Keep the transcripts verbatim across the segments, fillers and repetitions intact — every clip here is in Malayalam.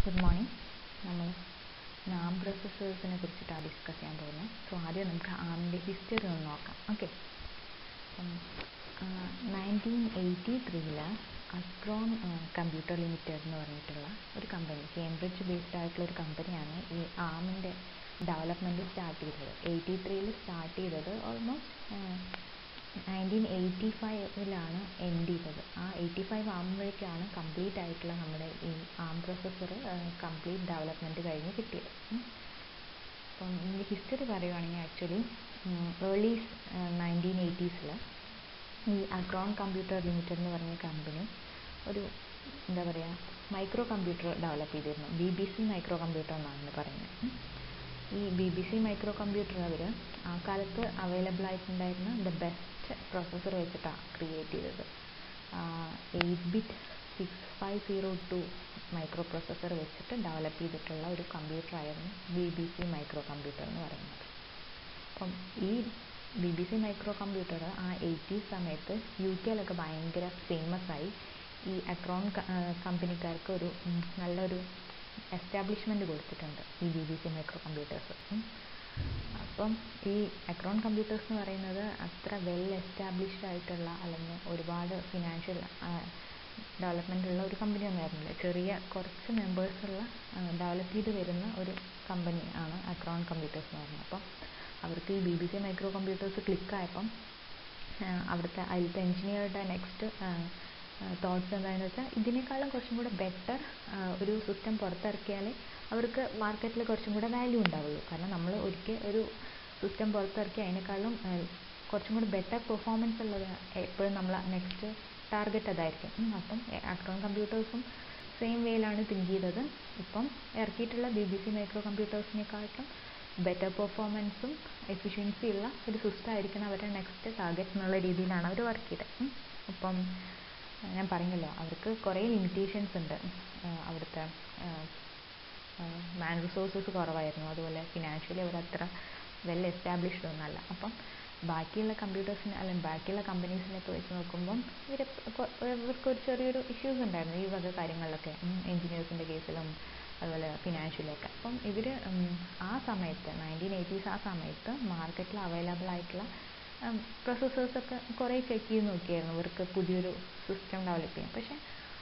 Good morning. നമ്മൾ നാം പ്രോസസ്സേഴ്സിനെ കുറിച്ചിട്ടാണ് ഡിസ്കസ് ചെയ്യാൻ പോകുന്നത്. സോ ആദ്യം നമുക്ക് ആമിൻ്റെ ഹിസ്റ്ററി ഒന്ന് നോക്കാം. ഓക്കെ, അപ്പം നയൻറ്റീൻ എയ്റ്റി ത്രീയിൽ അക്രോൺ കമ്പ്യൂട്ടർ ലിമിറ്റഡ് എന്ന് പറഞ്ഞിട്ടുള്ള ഒരു കമ്പനി, കേംബ്രിഡ്ജ് ബേസ്ഡ് ആയിട്ടുള്ള ഒരു കമ്പനിയാണ് ഈ ആമിൻ്റെ ഡെവലപ്മെൻറ്റ് സ്റ്റാർട്ട് ചെയ്തത്. എയ്റ്റി ത്രീയിൽ സ്റ്റാർട്ട് ചെയ്തത് ഓൾമോസ്റ്റ് നയൻറ്റീൻ എയ്റ്റി ഫൈവിലാണ് എൻഡ് ചെയ്തത്. ആ എയ്റ്റി ഫൈവ് ആകുമ്പോഴേക്കാണ് കംപ്ലീറ്റ് ആയിട്ടുള്ള നമ്മുടെ ഈ ആം പ്രോസസ്സർ കംപ്ലീറ്റ് ഡെവലപ്മെൻറ്റ് കഴിഞ്ഞ് കിട്ടിയത്. അപ്പം ഇതിൻ്റെ ഹിസ്റ്ററി പറയുകയാണെങ്കിൽ ആക്ച്വലി ഏർലി നയൻറ്റീൻ എയ്റ്റീസിൽ ഈ അക്രോൺ കമ്പ്യൂട്ടർ ലിമിറ്റഡ് എന്ന് പറഞ്ഞ കമ്പനി ഒരു എന്താ പറയുക മൈക്രോ കമ്പ്യൂട്ടർ ഡെവലപ്പ് ചെയ്തിരുന്നു. B B C micro computer എന്നാണ് പറയുന്നത്. ഈ B B C micro computer അവർ ആ കാലത്ത് അവൈലബിൾ ആയിട്ടുണ്ടായിരുന്ന ദ ബെസ്റ്റ് പ്രോസസ്സർ വെച്ചിട്ടാണ് ക്രിയേറ്റ് ചെയ്തത്. Eight bit six five zero two micro processor വെച്ചിട്ട് ഡെവലപ്പ് ചെയ്തിട്ടുള്ള ഒരു കമ്പ്യൂട്ടറായിരുന്നു B B C micro computer എന്ന് പറയുന്നത്. അപ്പം ഈ B B C micro computer ആ എയ്റ്റീസ് സമയത്ത് യു കെയിലൊക്കെ ഭയങ്കര ഫേമസ് ആയി. ഈ അക്രോൺ കമ്പനിക്കാർക്ക് ഒരു നല്ലൊരു എസ്റ്റാബ്ലിഷ്മെൻറ്റ് കൊടുത്തിട്ടുണ്ട് ഈ B B C micro computers. അപ്പം ഈ അക്രോൺ കമ്പ്യൂട്ടേഴ്സ് എന്ന് പറയുന്നത് അത്ര വെൽ എസ്റ്റാബ്ലിഷ്ഡ് ആയിട്ടുള്ള അല്ലെങ്കിൽ ഒരുപാട് ഫിനാൻഷ്യൽ ഡെവലപ്മെൻ്റ് ഉള്ള ഒരു കമ്പനി ഒന്നും ആയിരുന്നില്ല. ചെറിയ കുറച്ച് മെമ്പേഴ്സുള്ള ഡെവലപ്പ് ചെയ്ത് വരുന്ന ഒരു കമ്പനി ആണ് അക്രോൺ കമ്പ്യൂട്ടേഴ്സ് എന്ന് പറയുന്നത്. അപ്പം അവർക്ക് ഈ B B C micro computers ക്ലിക്കായപ്പം അവിടുത്തെ അതിലത്തെ എൻജിനീയറുടെ നെക്സ്റ്റ് തോട്ട്സ് എന്താണെന്ന് വെച്ചാൽ ഇതിനേക്കാളും കുറച്ചും കൂടെ ബെറ്റർ ഒരു സിസ്റ്റം പുറത്തിറക്കിയാലേ അവർക്ക് മാർക്കറ്റിൽ കുറച്ചും കൂടെ വാല്യൂ ഉണ്ടാവുള്ളൂ. കാരണം നമ്മൾ ഒരിക്കൽ ഒരു സിസ്റ്റം പുറത്തിറക്കി അതിനേക്കാളും കുറച്ചും കൂടി ബെറ്റർ പെർഫോമൻസ് ഉള്ളത് എപ്പോഴും നമ്മൾ നെക്സ്റ്റ് ടാർഗറ്റ് അതായിരിക്കും. അപ്പം അക്രോൺ കമ്പ്യൂട്ടേഴ്സും സെയിം വേയിലാണ് തിങ്ക് ചെയ്തത്. ഇപ്പം ഇറക്കിയിട്ടുള്ള ബി ബി സി മൈക്രോ കമ്പ്യൂട്ടേഴ്സിനെക്കാട്ടും ബെറ്റർ പെർഫോമൻസും എഫിഷ്യൻസി ഉള്ള ഒരു സിസ്റ്റം ആയിരിക്കണം അവരുടെ നെക്സ്റ്റ് ടാർഗറ്റ് എന്നുള്ള രീതിയിലാണ് അവർ വർക്ക് ചെയ്തത്. അപ്പം ഞാൻ പറഞ്ഞല്ലോ അവർക്ക് കുറേ ലിമിറ്റേഷൻസ് ഉണ്ട്. അവിടുത്തെ മാൻ റിസോഴ്സസ് കുറവായിരുന്നു, അതുപോലെ ഫിനാൻഷ്യലി അവരത്ര വെൽ എസ്റ്റാബ്ലിഷ്ഡ് ഒന്നല്ല. അപ്പം ബാക്കിയുള്ള കമ്പ്യൂട്ടേഴ്സിനെ അല്ലെങ്കിൽ ബാക്കിയുള്ള കമ്പനീസിനൊക്കെ വെച്ച് നോക്കുമ്പം ഇവർ ഇവർക്ക് ഒരു ചെറിയൊരു ഇഷ്യൂസ് ഉണ്ടായിരുന്നു ഈ വക കാര്യങ്ങളിലൊക്കെ, എൻജിനീയേഴ്സിൻ്റെ കേസിലും അതുപോലെ ഫിനാൻഷ്യലൊക്കെ. അപ്പം ഇവർ ആ സമയത്ത് നയൻറ്റീൻ എയ്റ്റീസ് ആ സമയത്ത് മാർക്കറ്റിൽ അവൈലബിൾ ആയിട്ടുള്ള പ്രോസസ്സേഴ്സൊക്കെ കുറേ ചെക്ക് ചെയ്ത് നോക്കിയായിരുന്നു ഇവർക്ക് പുതിയൊരു സിസ്റ്റം ഡെവലപ്പ് ചെയ്യാൻ. പക്ഷേ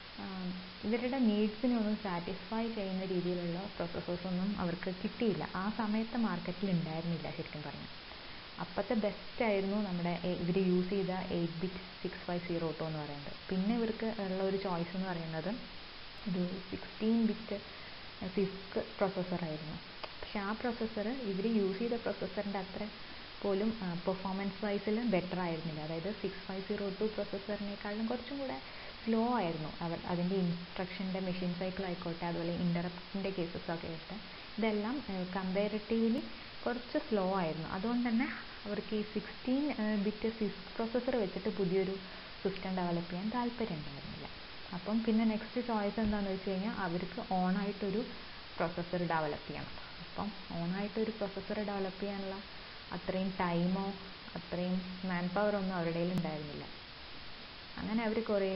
ഇവരുടെ നീഡ്സിനെ ഒന്നും സാറ്റിസ്ഫൈ ചെയ്യുന്ന രീതിയിലുള്ള പ്രോസസ്സേഴ്സൊന്നും അവർക്ക് കിട്ടിയില്ല. ആ സമയത്ത് മാർക്കറ്റിൽ ഉണ്ടായിരുന്നില്ല ശരിക്കും പറഞ്ഞു. അപ്പോഴത്തെ ബെസ്റ്റ് ആയിരുന്നു നമ്മുടെ ഇവർ യൂസ് ചെയ്ത eight bit six five zero two എന്ന് പറയുന്നത്. പിന്നെ ഇവർക്ക് ഉള്ള ഒരു ചോയ്സ് എന്ന് പറയുന്നത് ഒരു സിക്സ്റ്റീൻ ബിറ്റ് സിസ്ക് പ്രോസസ്സറായിരുന്നു. പക്ഷെ ആ പ്രോസസ്സർ ഇവർ യൂസ് ചെയ്ത പ്രോസസ്സറിൻ്റെ അത്ര പോലും പെർഫോമൻസ് വൈസിൽ ബെറ്റർ ആയിരുന്നില്ല. അതായത് സിക്സ് ഫൈവ് സീറോ ടു പ്രോസസ്സറിനേക്കാളും കുറച്ചും കൂടെ സ്ലോ ആയിരുന്നു അവർ അതിൻ്റെ ഇൻസ്ട്രക്ഷൻ്റെ മെഷീൻ സൈക്കിൾ ആയിക്കോട്ടെ, അതുപോലെ ഇൻ്ററപ്റ്റിൻ്റെ കേസസ് ഒക്കെ ആയിട്ട് ഇതെല്ലാം കമ്പാരിറ്റീവ്ലി കുറച്ച് സ്ലോ ആയിരുന്നു. അതുകൊണ്ട് തന്നെ അവർക്ക് ഈ സിക്സ്റ്റീൻ ബിറ്റ് സിസ്ക് പ്രോസസ്സർ വെച്ചിട്ട് പുതിയൊരു സിസ്റ്റം ഡെവലപ്പ് ചെയ്യാൻ താല്പര്യം ഉണ്ടായിരുന്നില്ല. അപ്പം പിന്നെ നെക്സ്റ്റ് ചോയ്സ് എന്താണെന്ന് വെച്ച് കഴിഞ്ഞാൽ അവർക്ക് ഓണായിട്ടൊരു പ്രൊസസ്സർ ഡെവലപ്പ് ചെയ്യണം. അപ്പം ഓണായിട്ടൊരു പ്രൊസസ്സർ ഡെവലപ്പ് ചെയ്യാനുള്ള അത്രയും ടൈമോ അത്രയും മാൻ പവറൊന്നും അവരുടെ കയ്യിൽ ഉണ്ടായിരുന്നില്ല. അങ്ങനെ അവർ കുറേ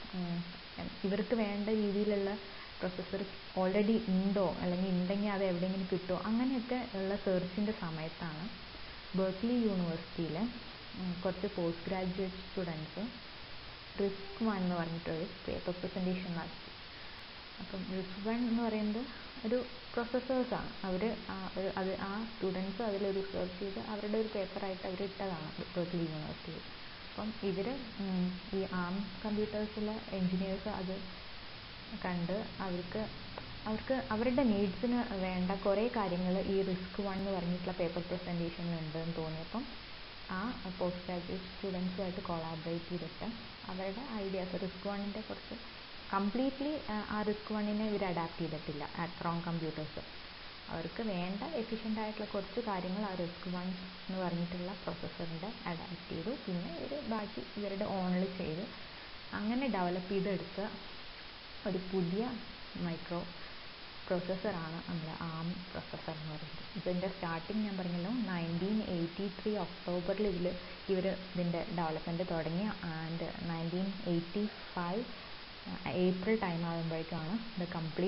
ഇവർക്ക് വേണ്ട രീതിയിലുള്ള പ്രൊസസ്സർ ഓൾറെഡി ഉണ്ടോ അല്ലെങ്കിൽ ഉണ്ടെങ്കിൽ അത് എവിടെയെങ്കിലും കിട്ടുമോ അങ്ങനെയൊക്കെ ഉള്ള സെർച്ചിൻ്റെ സമയത്താണ് ബെർക്ക്ലി യൂണിവേഴ്സിറ്റിയിൽ കുറച്ച് post graduate students RISC one എന്ന് പറഞ്ഞിട്ടൊരു പേപ്പർ പ്രസൻറ്റേഷൻ നടത്തി. അപ്പം റിസ്ക് വൺ എന്ന് പറയുന്നത് ഒരു പ്രൊസസ്സേഴ്സാണ്. അവർ അത് ആ സ്റ്റുഡൻസ് അതിലൊരു റിസർച്ച് ചെയ്ത് അവരുടെ ഒരു പേപ്പറായിട്ട് അവർ ഇട്ടതാണ് ബെർക്ക്ലി യൂണിവേഴ്സിറ്റിയിൽ. അപ്പം ഇവർ ഈ ആം കമ്പ്യൂട്ടേഴ്സിലെ എൻജിനീയേഴ്സ് അത് കണ്ട് അവർക്ക് അവർക്ക് അവരുടെ നീഡ്സിന് വേണ്ട കുറേ കാര്യങ്ങൾ ഈ റിസ്ക് വൺ എന്ന് പറഞ്ഞിട്ടുള്ള പേപ്പർ പ്രസൻറ്റേഷനിൽ ഉണ്ടെന്ന് തോന്നിയപ്പം ആ പോസ്റ്റ് ഗ്രാജുവേറ്റ് സ്റ്റുഡൻസുമായിട്ട് കൊളാബറേറ്റ് ചെയ്തിട്ട് അവരുടെ ഐഡിയാസ് റിസ്ക് വണ്ണിൻ്റെ കുറച്ച് കംപ്ലീറ്റ്ലി ആ റിസ്ക് വണ്ണിനെ ഇവർ അഡാപ്റ്റ് ചെയ്തിട്ടില്ല അക്രോൺ കമ്പ്യൂട്ടേഴ്സ്. അവർക്ക് വേണ്ട എഫിഷ്യൻ്റ് ആയിട്ടുള്ള കുറച്ച് കാര്യങ്ങൾ ആ റിസ്ക് വൺ എന്ന് പറഞ്ഞിട്ടുള്ള പ്രൊസസ്സറിൻ്റെ അഡാപ്റ്റ് ചെയ്തു. പിന്നെ ഇവർ ബാക്കി ഇവരുടെ ഓണിൽ ചെയ്ത് അങ്ങനെ ഡെവലപ്പ് ചെയ്തെടുത്ത ഒരു പുതിയ മൈക്രോ പ്രോസസ്സറാണ് നമ്മുടെ ആം പ്രോസസ്സർ എന്ന് പറയുന്നത്. ഇതിൻ്റെ സ്റ്റാർട്ടിങ് ഞാൻ പറഞ്ഞല്ലോ നയൻറ്റീൻ എയ്റ്റി ത്രീ ഒക്ടോബറിൽ ഇതിൽ ഇവർ ഇതിൻ്റെ ഡെവലപ്മെൻറ്റ് തുടങ്ങി. And nineteen eighty five April time ആകുമ്പോഴേക്കാണ് ഇത് കംപ്ലീറ്റ്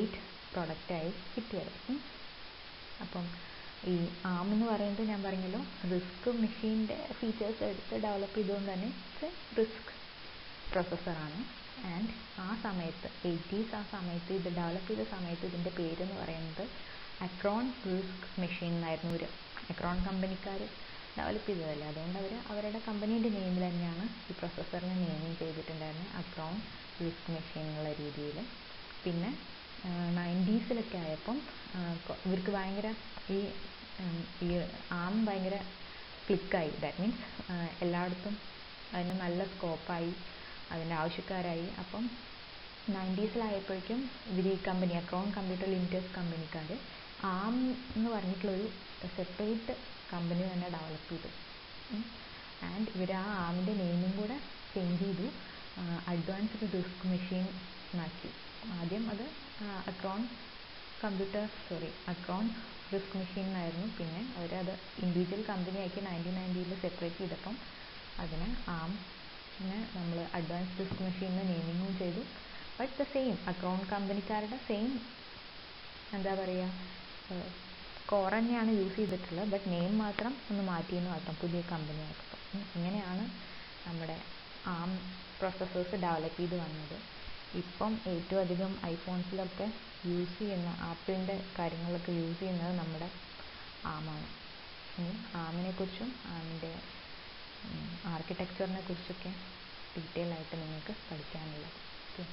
പ്രൊഡക്റ്റായി കിട്ടിയത്. അപ്പം ഈ ആം എന്ന് പറയുന്നത് ഞാൻ പറഞ്ഞല്ലോ റിസ്ക് മെഷീൻ്റെ ഫീച്ചേഴ്സ് എടുത്ത് ഡെവലപ്പ് ചെയ്തുകൊണ്ട് തന്നെ ഇറ്റ്സ് എ റിസ്ക് പ്രൊസസ്സറാണ്. ആൻഡ് ആ സമയത്ത് എയ്റ്റീസ് ആ സമയത്ത് ഇത് ഡെവലപ്പ് ചെയ്ത സമയത്ത് ഇതിൻ്റെ പേരെന്ന് പറയുന്നത് അക്രോൺ റിസ്ക് മെഷീൻ എന്നായിരുന്നു. ഒരു അക്രോൺ കമ്പനിക്കാർ ഡെവലപ്പ് ചെയ്തതല്ലേ, അതുകൊണ്ട് അവർ അവരുടെ കമ്പനീൻ്റെ നെയിമിൽ തന്നെയാണ് ഈ പ്രൊസസ്സറിനെ നെയിമിങ് ചെയ്തിട്ടുണ്ടായിരുന്നത്, അക്രോൺ റിസ്ക് മെഷീൻ എന്നുള്ള രീതിയിൽ. പിന്നെ നയൻറ്റീസിലൊക്കെ ആയപ്പം ഇവർക്ക് ഭയങ്കര ഈ ഈ ആം ഭയങ്കര ക്ലിക്കായി. ദാറ്റ് മീൻസ് എല്ലായിടത്തും അതിന് നല്ല സ്കോപ്പായി, അതിൻ്റെ ആവശ്യക്കാരായി. അപ്പം നയൻറ്റീസിലായപ്പോഴേക്കും ഇവർ ഈ കമ്പനി അക്രോൺ കമ്പ്യൂട്ടർ ലിമിറ്റഡ് കമ്പനിക്കാർ ആം എന്ന് പറഞ്ഞിട്ടുള്ളൊരു സെപ്പറേറ്റ് കമ്പനി തന്നെ ഡെവലപ്പ് ചെയ്തു. ആൻഡ് ഇവർ ആ ആമിൻ്റെ നെയിമും കൂടെ ചേഞ്ച് ചെയ്തു, അഡ്വാൻസ്ഡ് റിസ്ക് മെഷീൻ എന്നാക്കി. ആദ്യം അത് Acorn computer sorry Acorn RISC machine എന്നായിരുന്നു. പിന്നെ അവരത് ഇൻഡിവിജ്വൽ കമ്പനിയാക്കി നയൻറ്റീൻ നയൻറ്റിയിൽ സെപ്പറേറ്റ് ചെയ്തപ്പം അതിന് ആം പിന്നെ നമ്മൾ അഡ്വാൻസ്ഡ് റിസ്ക് മെഷീനിന് നെയിമിങ്ങും ചെയ്തു. ബട്ട് ദ സെയിം അക്രോൺ കമ്പനിക്കാരുടെ സെയിം എന്താ പറയുക കോർ തന്നെയാണ് യൂസ് ചെയ്തിട്ടുള്ളത്, ബട്ട് നെയിം മാത്രം ഒന്ന് മാറ്റിയെന്ന് മാത്രം, പുതിയ കമ്പനി ആയപ്പോൾ. ഇങ്ങനെയാണ് നമ്മുടെ ആം പ്രൊസസ്സേഴ്സ് ഡെവലപ്പ് ചെയ്ത് വന്നത്. ഇപ്പം ഏറ്റവും അധികം ഐഫോൺസിലൊക്കെ യൂസ് ചെയ്യുന്ന ആപ്പിളിൻ്റെ കാര്യങ്ങളൊക്കെ യൂസ് ചെയ്യുന്നത് നമ്മുടെ ആമാണ്. ഇനി ആമിനെ കുറിച്ചും ആമിൻ്റെ ആർക്കിടെക്ചറിനെ കുറിച്ചൊക്കെ ഡീറ്റെയിൽ ആയിട്ട് നിങ്ങൾക്ക് പഠിക്കാനുള്ളത്. ഓക്കെ,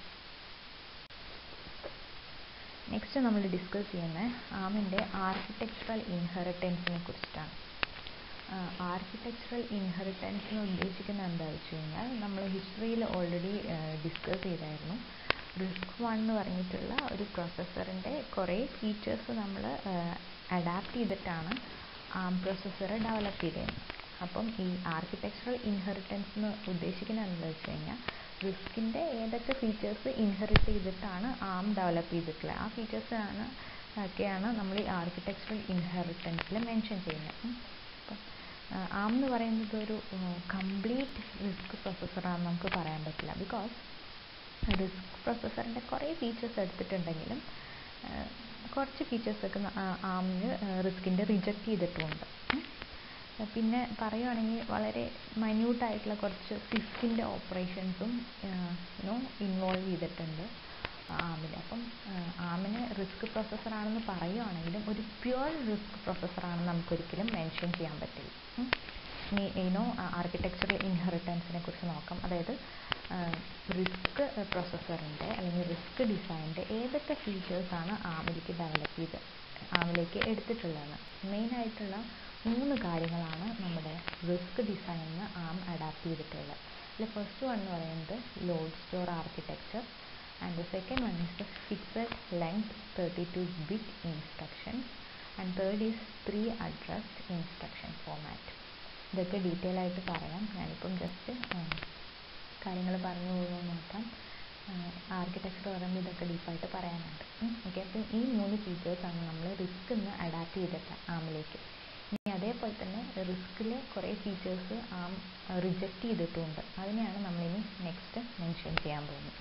നെക്സ്റ്റ് നമ്മൾ ഡിസ്കസ് ചെയ്യുന്നത് ആമിൻ്റെ ആർക്കിടെക്ചറൽ ഇൻഹെറിറ്റൻസിനെ കുറിച്ചിട്ടാണ്. ആർക്കിടെക്ചറൽ ഇൻഹെറിറ്റൻസ് എന്ന് ഉദ്ദേശിക്കുന്നത് എന്താണെന്ന് വെച്ച് കഴിഞ്ഞാൽ നമ്മൾ ഹിസ്റ്ററിയിൽ ഓൾറെഡി ഡിസ്കസ് ചെയ്തായിരുന്നു. റിസ്ക് വൺ എന്ന് പറഞ്ഞിട്ടുള്ള ഒരു പ്രൊസസ്സറിൻ്റെ കുറേ ഫീച്ചേഴ്സ് നമ്മൾ അഡാപ്റ്റ് ചെയ്തിട്ടാണ് ആം പ്രൊസസ്സർ ഡെവലപ്പ് ചെയ്തത്. അപ്പം ഈ ആർക്കിടെക്ചറൽ ഇൻഹെറിറ്റൻസ് എന്ന് ഉദ്ദേശിക്കുന്നത് എന്താണെന്ന് വെച്ച് കഴിഞ്ഞാൽ റിസ്കിൻ്റെ ഏതൊക്കെ ഫീച്ചേഴ്സ് ഇൻഹെറിറ്റ് ചെയ്തിട്ടാണ് ആം ഡെവലപ്പ് ചെയ്തിട്ടുള്ളത്, ആ ഫീച്ചേഴ്സാണ് ഒക്കെയാണ് നമ്മൾ ഈ ആർക്കിടെക്ചറൽ ഇൻഹെറിറ്റൻസിൽ മെൻഷൻ ചെയ്യുന്നത്. അപ്പം ആം എന്ന് പറയുന്നത് ഒരു കംപ്ലീറ്റ് റിസ്ക് പ്രൊസസ്സറാണെന്ന് നമുക്ക് പറയാൻ പറ്റില്ല. ബിക്കോസ് റിസ്ക് പ്രൊസസ്സറിൻ്റെ കുറേ ഫീച്ചേഴ്സ് എടുത്തിട്ടുണ്ടെങ്കിലും കുറച്ച് ഫീച്ചേഴ്സൊക്കെ ആമിന് റിസ്കിൻ്റെ റിജക്റ്റ് ചെയ്തിട്ടുമുണ്ട്. പിന്നെ പറയുകയാണെങ്കിൽ വളരെ മൈന്യൂട്ടായിട്ടുള്ള കുറച്ച് സിസ്കിൻ്റെ ഓപ്പറേഷൻസും യുനോ ഇൻവോൾവ് ചെയ്തിട്ടുണ്ട് ആമിൽ. അപ്പം ആമിന് റിസ്ക് പ്രൊസസ്സറാണെന്ന് പറയുകയാണെങ്കിലും ഒരു പ്യുവർ റിസ്ക് പ്രൊസസ്സറാണെന്ന് നമുക്കൊരിക്കലും മെൻഷൻ ചെയ്യാൻ പറ്റില്ല. ഇനി യുനോ ആർക്കിടെക്ചറൽ ഇൻഹെറിറ്റൻസിനെ കുറിച്ച് നോക്കാം. അതായത് റിസ്ക് പ്രൊസസ്സറിൻ്റെ അല്ലെങ്കിൽ റിസ്ക് ഡിസൈനിൻ്റെ ഏതൊക്കെ ഫീച്ചേഴ്സാണ് ആമിലേക്ക് ഡെവലപ്പ് ചെയ്ത് ആമിലേക്ക് എടുത്തിട്ടുള്ളതെന്ന്. മെയിനായിട്ടുള്ള മൂന്ന് കാര്യങ്ങളാണ് നമ്മുടെ റിസ്ക് ഡിസൈനിന് ആം അഡാപ്റ്റ് ചെയ്തിട്ടുള്ളത്. അതിൽ ഫസ്റ്റ് വൺ എന്ന് പറയുന്നത് load store architecture, and the second one is the fixed length thirty two bit instructions, and third is pre addressed instruction format. ഇതൊക്കെ ഡീറ്റെയിൽ ആയിട്ട് പറയാം. ഞാനിപ്പം ജസ്റ്റ് കാര്യങ്ങൾ പറഞ്ഞു പോകുമ്പോൾ മാത്രം. ആർക്കിടെക്ചർ പറയുമ്പോൾ ഇതൊക്കെ ഡീപ്പായിട്ട് പറയാനുണ്ട്. ഓക്കെ, അപ്പം ഈ മൂന്ന് ഫീച്ചേഴ്സാണ് നമ്മൾ റിസ്ക് നിന്ന് അഡാപ്റ്റ് ചെയ്തിട്ട് ആമിലേക്ക്. ഇനി അതേപോലെ തന്നെ റിസ്കിൽ കുറേ ഫീച്ചേഴ്സ് ആം റിജക്റ്റ് ചെയ്തിട്ടുമുണ്ട്. അതിനെയാണ് നമ്മളിനി നെക്സ്റ്റ് മെൻഷൻ ചെയ്യാൻ പോകുന്നത്.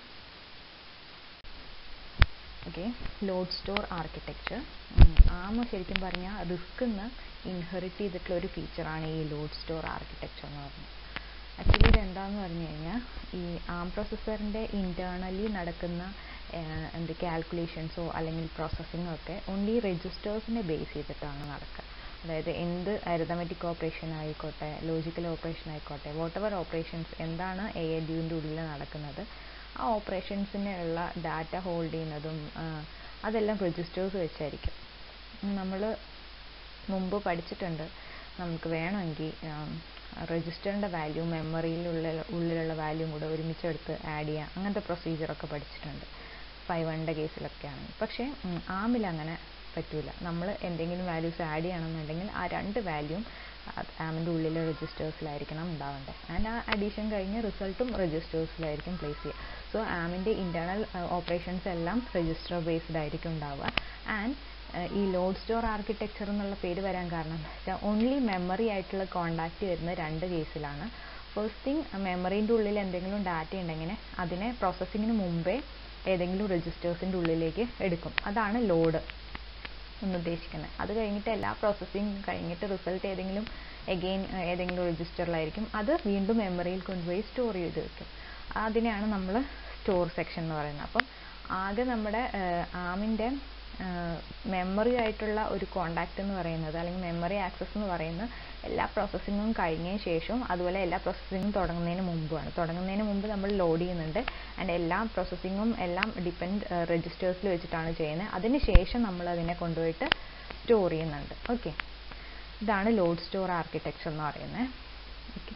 Okay, load store architecture. ARM ശരിക്കും പറഞ്ഞാൽ റിസ്കിൽ നിന്ന് ഇൻഹെറിറ്റ് ചെയ്തിട്ടുള്ള ഒരു ഫീച്ചറാണ് ഈ ലോഡ് സ്റ്റോർ ആർക്കിടെക്ചർ എന്ന് പറയുന്നത്. ആക്ച്വലി ഇത് എന്താണെന്ന് പറഞ്ഞു കഴിഞ്ഞാൽ ഈ ആം പ്രൊസസ്സറിൻ്റെ ഇൻറ്റേർണലി നടക്കുന്ന എന്ത് കാൽക്കുലേഷൻസോ അല്ലെങ്കിൽ പ്രോസസ്സിങ്ങോ ഒക്കെ ഓൺലി രജിസ്റ്റേഴ്സിനെ ബേസ് ചെയ്തിട്ടാണ് നടക്കുക. അതായത് എന്ത് അരിതമെറ്റിക് ഓപ്പറേഷൻ ആയിക്കോട്ടെ, ലോജിക്കൽ ഓപ്പറേഷൻ ആയിക്കോട്ടെ, വോട്ടെവർ ഓപ്പറേഷൻസ് എന്താണ് എ എൽ യുവിൻ്റെ ഉള്ളിൽ നടക്കുന്നത്, ആ ഓപ്പറേഷൻസിനുള്ള ഡാറ്റ ഹോൾഡ് ചെയ്യുന്നതും അതെല്ലാം രജിസ്റ്റേഴ്സ് വെച്ചായിരിക്കും. നമ്മൾ മുമ്പ് പഠിച്ചിട്ടുണ്ട്, നമുക്ക് വേണമെങ്കിൽ രജിസ്റ്ററിൻ്റെ വാല്യൂ മെമ്മറിയിലുള്ള ഉള്ളിലുള്ള വാല്യൂം കൂടെ ഒരുമിച്ചെടുത്ത് ആഡ് ചെയ്യാം. അങ്ങനത്തെ പ്രൊസീജിയറൊക്കെ പഠിച്ചിട്ടുണ്ട് ഫൈവ് വണ്ണിൻ്റെ കേസിലൊക്കെ ആണെങ്കിൽ. പക്ഷേ ആമിൽ അങ്ങനെ പറ്റില്ല. നമ്മൾ എന്തെങ്കിലും വാല്യൂസ് ആഡ് ചെയ്യണമെന്നുണ്ടെങ്കിൽ ആ രണ്ട് വാല്യൂം ആമിൻ്റെ ഉള്ളിലെ രജിസ്റ്റേഴ്സിലായിരിക്കണം ഉണ്ടാവേണ്ടത്. ആൻഡ് ആ അഡീഷൻ കഴിഞ്ഞ് റിസൾട്ടും രജിസ്റ്റേഴ്സിലായിരിക്കും പ്ലേസ് ചെയ്യുക. സോ ആമിൻ്റെ ഇൻറ്റേർണൽ ഓപ്പറേഷൻസ് എല്ലാം രജിസ്റ്റർ ബേസ്ഡ് ആയിരിക്കും ഉണ്ടാവുക. ആൻഡ് ഈ ലോഡ് സ്റ്റോർ ആർക്കിടെക്ചർ എന്നുള്ള പേര് വരാൻ കാരണം എന്താ വെച്ചാൽ ഓൺലി മെമ്മറി ആയിട്ടുള്ള കോണ്ടാക്റ്റ് വരുന്ന രണ്ട് കേസിലാണ്. ഫസ്റ്റ് തിങ്, മെമ്മറീൻ്റെ ഉള്ളിൽ എന്തെങ്കിലും ഡാറ്റ ഉണ്ടെങ്കിൽ അതിനെ പ്രോസസ്സിങ്ങിന് മുമ്പേ ഏതെങ്കിലും രജിസ്റ്റേഴ്സിൻ്റെ ഉള്ളിലേക്ക് എടുക്കും. അതാണ് ലോഡ് എന്ന് ഉദ്ദേശിക്കുന്നത്. അത് കഴിഞ്ഞിട്ട് എല്ലാ പ്രോസസ്സിങ് കഴിഞ്ഞിട്ട് റിസൾട്ട് ഏതെങ്കിലും എഗെയിൻ ഏതെങ്കിലും രജിസ്റ്ററിലായിരിക്കും. അത് വീണ്ടും മെമ്മറിയിൽ കൊണ്ടുപോയി സ്റ്റോർ ചെയ്ത് വെക്കും. അതിനെയാണ് നമ്മൾ സ്റ്റോർ സെക്ഷൻ എന്ന് പറയുന്നത്. അപ്പം ആദ്യം നമ്മുടെ ആമിൻ്റെ മെമ്മറി ആയിട്ടുള്ള ഒരു കോണ്ടാക്റ്റ് എന്ന് പറയുന്നത്, അല്ലെങ്കിൽ മെമ്മറി ആക്സസ് എന്ന് പറയുന്നത് എല്ലാ പ്രോസസ്സിങ്ങും കഴിഞ്ഞതിന് ശേഷവും അതുപോലെ എല്ലാ പ്രോസസ്സിങ്ങും തുടങ്ങുന്നതിന് മുമ്പുമാണ്. തുടങ്ങുന്നതിന് മുമ്പ് നമ്മൾ ലോഡ് ചെയ്യുന്നുണ്ട് ആൻഡ് എല്ലാ പ്രോസസ്സിങ്ങും എല്ലാം ഡിപ്പെൻഡ് രജിസ്റ്റേഴ്സിൽ വെച്ചിട്ടാണ് ചെയ്യുന്നത്. അതിന് ശേഷം നമ്മൾ അതിനെ കൊണ്ടുപോയിട്ട് സ്റ്റോർ ചെയ്യുന്നുണ്ട്. ഓക്കെ, ഇതാണ് ലോഡ് സ്റ്റോർ ആർക്കിടെക്ചർ എന്ന് പറയുന്നത്. ഓക്കെ,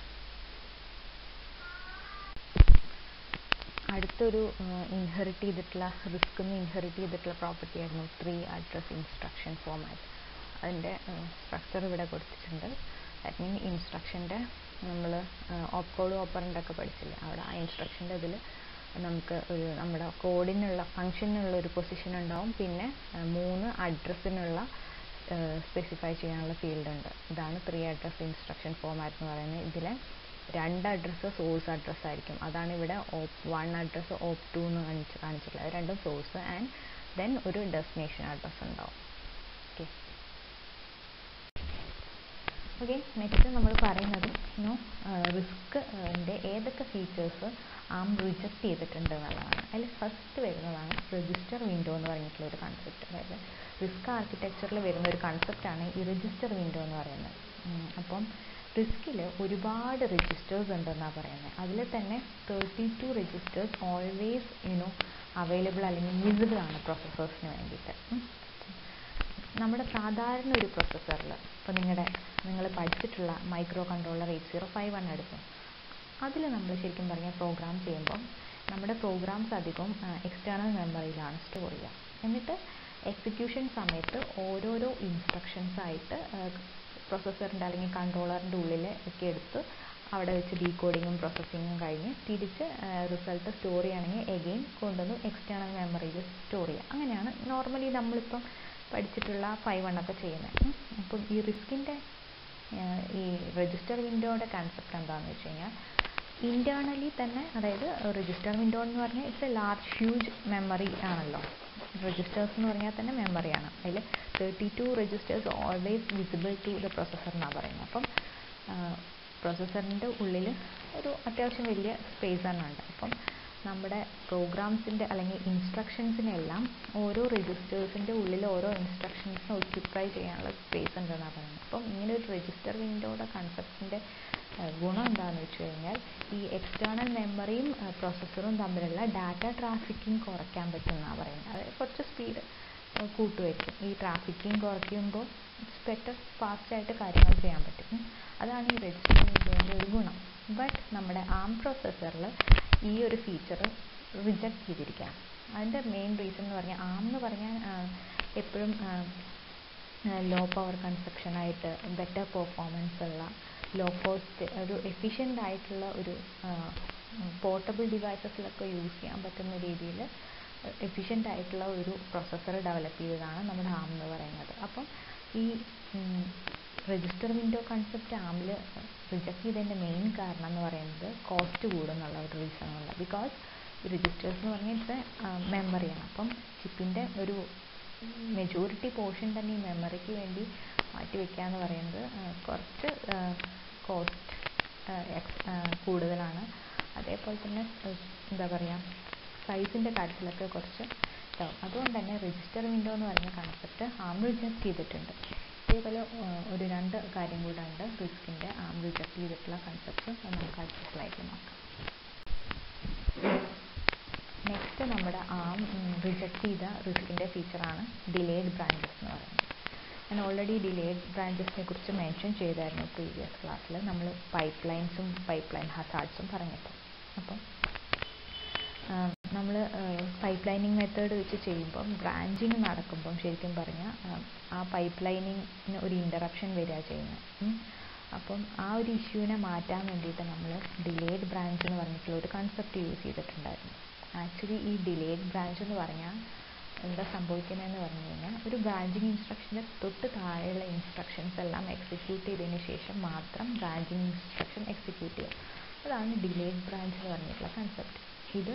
അടുത്തൊരു ഇൻഹെറിറ്റ് ചെയ്തിട്ടുള്ള റിസ്ക് നിന്ന് ഇൻഹെറിറ്റ് ചെയ്തിട്ടുള്ള പ്രോപ്പർട്ടി ആയിരുന്നു ത്രീ അഡ്രസ് ഇൻസ്ട്രക്ഷൻ ഫോമാറ്റ്. അതിൻ്റെ സ്ട്രക്ചർ ഇവിടെ കൊടുത്തിട്ടുണ്ട്. ദാറ്റ് മീൻ ഇൻസ്ട്രക്ഷൻ്റെ നമ്മൾ ഓപ്കോഡ് ഓപ്പറൻ്റൊക്കെ പഠിച്ചില്ലേ, അവിടെ ആ ഇൻസ്ട്രക്ഷൻ്റെ ഇതിൽ നമുക്ക് ഒരു നമ്മുടെ കോഡിനുള്ള ഫംഗ്ഷനുള്ള ഒരു പൊസിഷൻ ഉണ്ടാവും. പിന്നെ മൂന്ന് അഡ്രസ്സിനുള്ള സ്പെസിഫൈ ചെയ്യാനുള്ള ഫീൽഡ് ഉണ്ട്. ഇതാണ് ത്രീ അഡ്രസ് ഇൻസ്ട്രക്ഷൻ ഫോമാറ്റ് എന്ന് പറയുന്നത്. ഇതിലെ രണ്ട് അഡ്രസ്സ് സോഴ്സ് അഡ്രസ്സ് ആയിരിക്കും. അതാണ് ഇവിടെ op one address op two എന്ന് കാണിച്ച് കാണിച്ചിട്ടുള്ളത്. രണ്ടും സോഴ്സ് ആൻഡ് ദെൻ ഒരു ഡെസ്റ്റിനേഷൻ അഡ്രസ്സ് ഉണ്ടാവും. ഓക്കെ ഓക്കെ നെക്സ്റ്റ് നമ്മൾ പറയുന്നത് യുനോ റിസ്കിൻ്റെ ഏതൊക്കെ ഫീച്ചേഴ്സ് ആം റിജക്റ്റ് ചെയ്തിട്ടുണ്ട് എന്നുള്ളതാണ്. അതിൽ ഫസ്റ്റ് വരുന്നതാണ് രജിസ്റ്റർ വിൻഡോ എന്ന് പറഞ്ഞിട്ടുള്ള ഒരു കൺസെപ്റ്റ്. അതായത് റിസ്ക് ആർക്കിടെക്ചറിൽ വരുന്ന ഒരു കൺസെപ്റ്റാണ് ഈ രജിസ്റ്റർ വിൻഡോ എന്ന് പറയുന്നത്. അപ്പം റിസ്കിൽ ഒരുപാട് രജിസ്റ്റേഴ്സ് ഉണ്ടെന്നാണ് പറയുന്നത്. അതിൽ തന്നെ thirty two registers always you know available അല്ലെങ്കിൽ വിസിബിൾ ആണ് പ്രോസസ്സേഴ്സിന് വേണ്ടിയിട്ട്. നമ്മുടെ സാധാരണ ഒരു പ്രോസസ്സറിൽ ഇപ്പോൾ നിങ്ങളുടെ നിങ്ങൾ പഠിച്ചിട്ടുള്ള micro controller eight zero five one എടുക്കും. അതിൽ നമ്മൾ ശരിക്കും പറഞ്ഞാൽ പ്രോഗ്രാം ചെയ്യുമ്പം നമ്മുടെ പ്രോഗ്രാംസ് അധികവും എക്സ്റ്റേണൽ മെമ്മറിയിലാണ് സ്റ്റോർ ചെയ്യുക. എന്നിട്ട് എക്സിക്യൂഷൻ സമയത്ത് ഓരോരോ ഇൻസ്ട്രക്ഷൻസ് ആയിട്ട് പ്രോസസ്സറിൻ്റെ അല്ലെങ്കിൽ കൺട്രോളറിൻ്റെ ഉള്ളിൽ ഒക്കെ എടുത്ത് അവിടെ വെച്ച് ഡീകോഡിങ്ങും പ്രോസസ്സിങ്ങും കഴിഞ്ഞ് തിരിച്ച് റിസൾട്ട് സ്റ്റോർ ചെയ്യുകയാണെങ്കിൽ എഗെയിൻ കൊണ്ടുവന്ന് എക്സ്റ്റേണൽ മെമ്മറിയിൽ സ്റ്റോർ ചെയ്യുക. അങ്ങനെയാണ് നോർമലി നമ്മളിപ്പം പഠിച്ചിട്ടുള്ള ഫൈവ് വൺ ഒക്കെ ചെയ്യുന്നത്. അപ്പം ഈ റിസ്കിൻ്റെ ഈ രജിസ്റ്റർ വിൻഡോയുടെ കൺസെപ്റ്റ് എന്താണെന്ന് വെച്ച് കഴിഞ്ഞാൽ ഇൻറ്റേർണലി തന്നെ, അതായത് രജിസ്റ്റർ വിൻഡോ എന്ന് പറഞ്ഞാൽ it's a large huge memory ആണല്ലോ. രജിസ്റ്റേഴ്സ് എന്ന് പറഞ്ഞാൽ തന്നെ മെമ്മറിയാണ്. അതിൽ thirty two registers always visible to the processor എന്നാണ് പറയുന്നത്. അപ്പം പ്രോസസ്സറിൻ്റെ ഉള്ളിൽ ഒരു അത്യാവശ്യം വലിയ സ്പേസ് തന്നെ ഉണ്ട്. അപ്പം നമ്മുടെ പ്രോഗ്രാംസിൻ്റെ അല്ലെങ്കിൽ ഇൻസ്ട്രക്ഷൻസിനെല്ലാം ഓരോ രജിസ്റ്റേഴ്സിൻ്റെ ഉള്ളിൽ ഓരോ ഇൻസ്ട്രക്ഷൻസിനെ ഒക്യുപ്പൈ ചെയ്യാനുള്ള സ്പേസ് ഉണ്ടെന്നാണ് പറയുന്നത്. അപ്പം ഇങ്ങനെ ഒരു രജിസ്റ്റർ വിൻഡോയുടെ കൺസെപ്റ്റിൻ്റെ ഗുണം എന്താണെന്ന് വെച്ച് കഴിഞ്ഞാൽ ഈ എക്സ്റ്റേണൽ മെമ്മറിയും പ്രോസസ്സറും തമ്മിലുള്ള ഡാറ്റ ട്രാഫിക്കിംഗ് കുറയ്ക്കാൻ പറ്റുമെന്നാണ് പറയുന്നത്. അതായത് കുറച്ച് സ്പീഡ് കൂട്ടുമായിരിക്കും. ഈ ട്രാഫിക്കിംഗ് കുറയ്ക്കുമ്പോൾ ഇറ്റ്സ് ബെറ്റർ ഫാസ്റ്റായിട്ട് കാര്യങ്ങൾ ചെയ്യാൻ പറ്റും. അതാണ് ഈ രജിസ്റ്റർ വിൻഡോൻ്റെ ഒരു ഗുണം. ബട്ട് നമ്മുടെ ആം പ്രോസസ്സറിൽ ഈ ഒരു ഫീച്ചർ റിജക്റ്റ് ചെയ്തിരിക്കുകയാണ്. അതിൻ്റെ മെയിൻ റീസൺ എന്ന് പറഞ്ഞാൽ ആം എന്ന് പറഞ്ഞാൽ എപ്പോഴും ലോ പവർ കൺസപ്ഷനായിട്ട് ബെറ്റർ പെർഫോമൻസ് ഉള്ള ലോ കോസ്റ്റ് ഒരു എഫിഷ്യൻ്റ് ആയിട്ടുള്ള ഒരു പോർട്ടബിൾ ഡിവൈസസിലൊക്കെ യൂസ് ചെയ്യാൻ പറ്റുന്ന രീതിയിൽ എഫിഷ്യൻ്റ് ആയിട്ടുള്ള ഒരു പ്രോസസ്സർ ഡെവലപ്പ് ചെയ്തതാണ് നമ്മുടെ ആം എന്ന് പറയുന്നത്. അപ്പം ഈ രജിസ്റ്റർ വിൻഡോ കൺസെപ്റ്റ് ആമിൽ റിജക്റ്റ് ചെയ്തതിൻ്റെ മെയിൻ കാരണം എന്ന് പറയുന്നത് കോസ്റ്റ് കൂടുന്നുള്ള ഒരു റീസൺ കൊണ്ട്. ബിക്കോസ് രജിസ്റ്റേഴ്സ് എന്ന് പറഞ്ഞാൽ ഇറ്റ്സ് മെമ്മറിയാണ്. അപ്പം ചിപ്പിൻ്റെ ഒരു മെജോറിറ്റി പോർഷൻ തന്നെ ഈ മെമ്മറിക്ക് വേണ്ടി മാറ്റി വയ്ക്കുക എന്ന് പറയുന്നത് കുറച്ച് കോസ്റ്റ് കൂടുതലാണ്. അതേപോലെ തന്നെ എന്താ പറയുക, സൈസിൻ്റെ കാര്യത്തിലൊക്കെ കുറച്ച് ഇതാവും. അതുകൊണ്ട് തന്നെ രജിസ്റ്റർ വിൻഡോ എന്ന് പറയുന്ന കൺസെപ്റ്റ് ആം റിജക്റ്റ് ചെയ്തിട്ടുണ്ട്. ഇതേപോലെ ഒരു രണ്ട് കാര്യം കൂടെ ഉണ്ട് റിസ്കിൻ്റെ ആം റിജക്റ്റ് ചെയ്തിട്ടുള്ള കൺസെപ്റ്റ്. അത് നമുക്ക് അടുത്ത സ്ലൈഡിൽ നോക്കാം. നെക്സ്റ്റ് നമ്മുടെ ആം റിജക്റ്റ് ചെയ്ത റിസ്കിൻ്റെ ഫീച്ചറാണ് ഡിലേഡ് ബ്രാഞ്ചസ് എന്ന് പറയുന്നത്. ഞാൻ ഓൾറെഡി ഡിലേഡ് ബ്രാഞ്ചസിനെ കുറിച്ച് മെൻഷൻ ചെയ്തായിരുന്നു പ്രീവിയസ് ക്ലാസ്സിൽ. നമ്മൾ പൈപ്പ് ലൈൻസും പൈപ്പ് ലൈൻ ഹസാർഡ്സും പറഞ്ഞിട്ട്. അപ്പം നമ്മൾ പൈപ്പ് ലൈനിങ് മെത്തേഡ് വെച്ച് ചെയ്യുമ്പം ബ്രാഞ്ചിങ് നടക്കുമ്പം ശരിക്കും പറഞ്ഞാൽ ആ പൈപ്പ് ലൈനിങ്ങിന് ഒരു ഇൻ്ററപ്ഷൻ വരിക ചെയ്യുന്നത്. അപ്പം ആ ഒരു ഇഷ്യൂവിനെ മാറ്റാൻ വേണ്ടിയിട്ട് നമ്മൾ ഡിലേഡ് ബ്രാഞ്ച് എന്ന് പറഞ്ഞിട്ടുള്ള ഒരു കൺസെപ്റ്റ് യൂസ് ചെയ്തിട്ടുണ്ടായിരുന്നു. ആക്ച്വലി ഈ ഡിലേഡ് ബ്രാഞ്ച് എന്ന് പറഞ്ഞാൽ എന്താ സംഭവിക്കുന്നതെന്ന് പറഞ്ഞു കഴിഞ്ഞാൽ ഒരു ബ്രാഞ്ചിങ് ഇൻസ്ട്രക്ഷൻ്റെ തൊട്ട് താഴെയുള്ള ഇൻസ്ട്രക്ഷൻസ് എല്ലാം എക്സിക്യൂട്ട് ചെയ്തതിന് ശേഷം മാത്രം ബ്രാഞ്ചിങ് ഇൻസ്ട്രക്ഷൻ എക്സിക്യൂട്ട് ചെയ്യുക. അതാണ് ഡിലേഡ് ബ്രാഞ്ച് എന്ന് പറഞ്ഞിട്ടുള്ള കൺസെപ്റ്റ്. ഇത്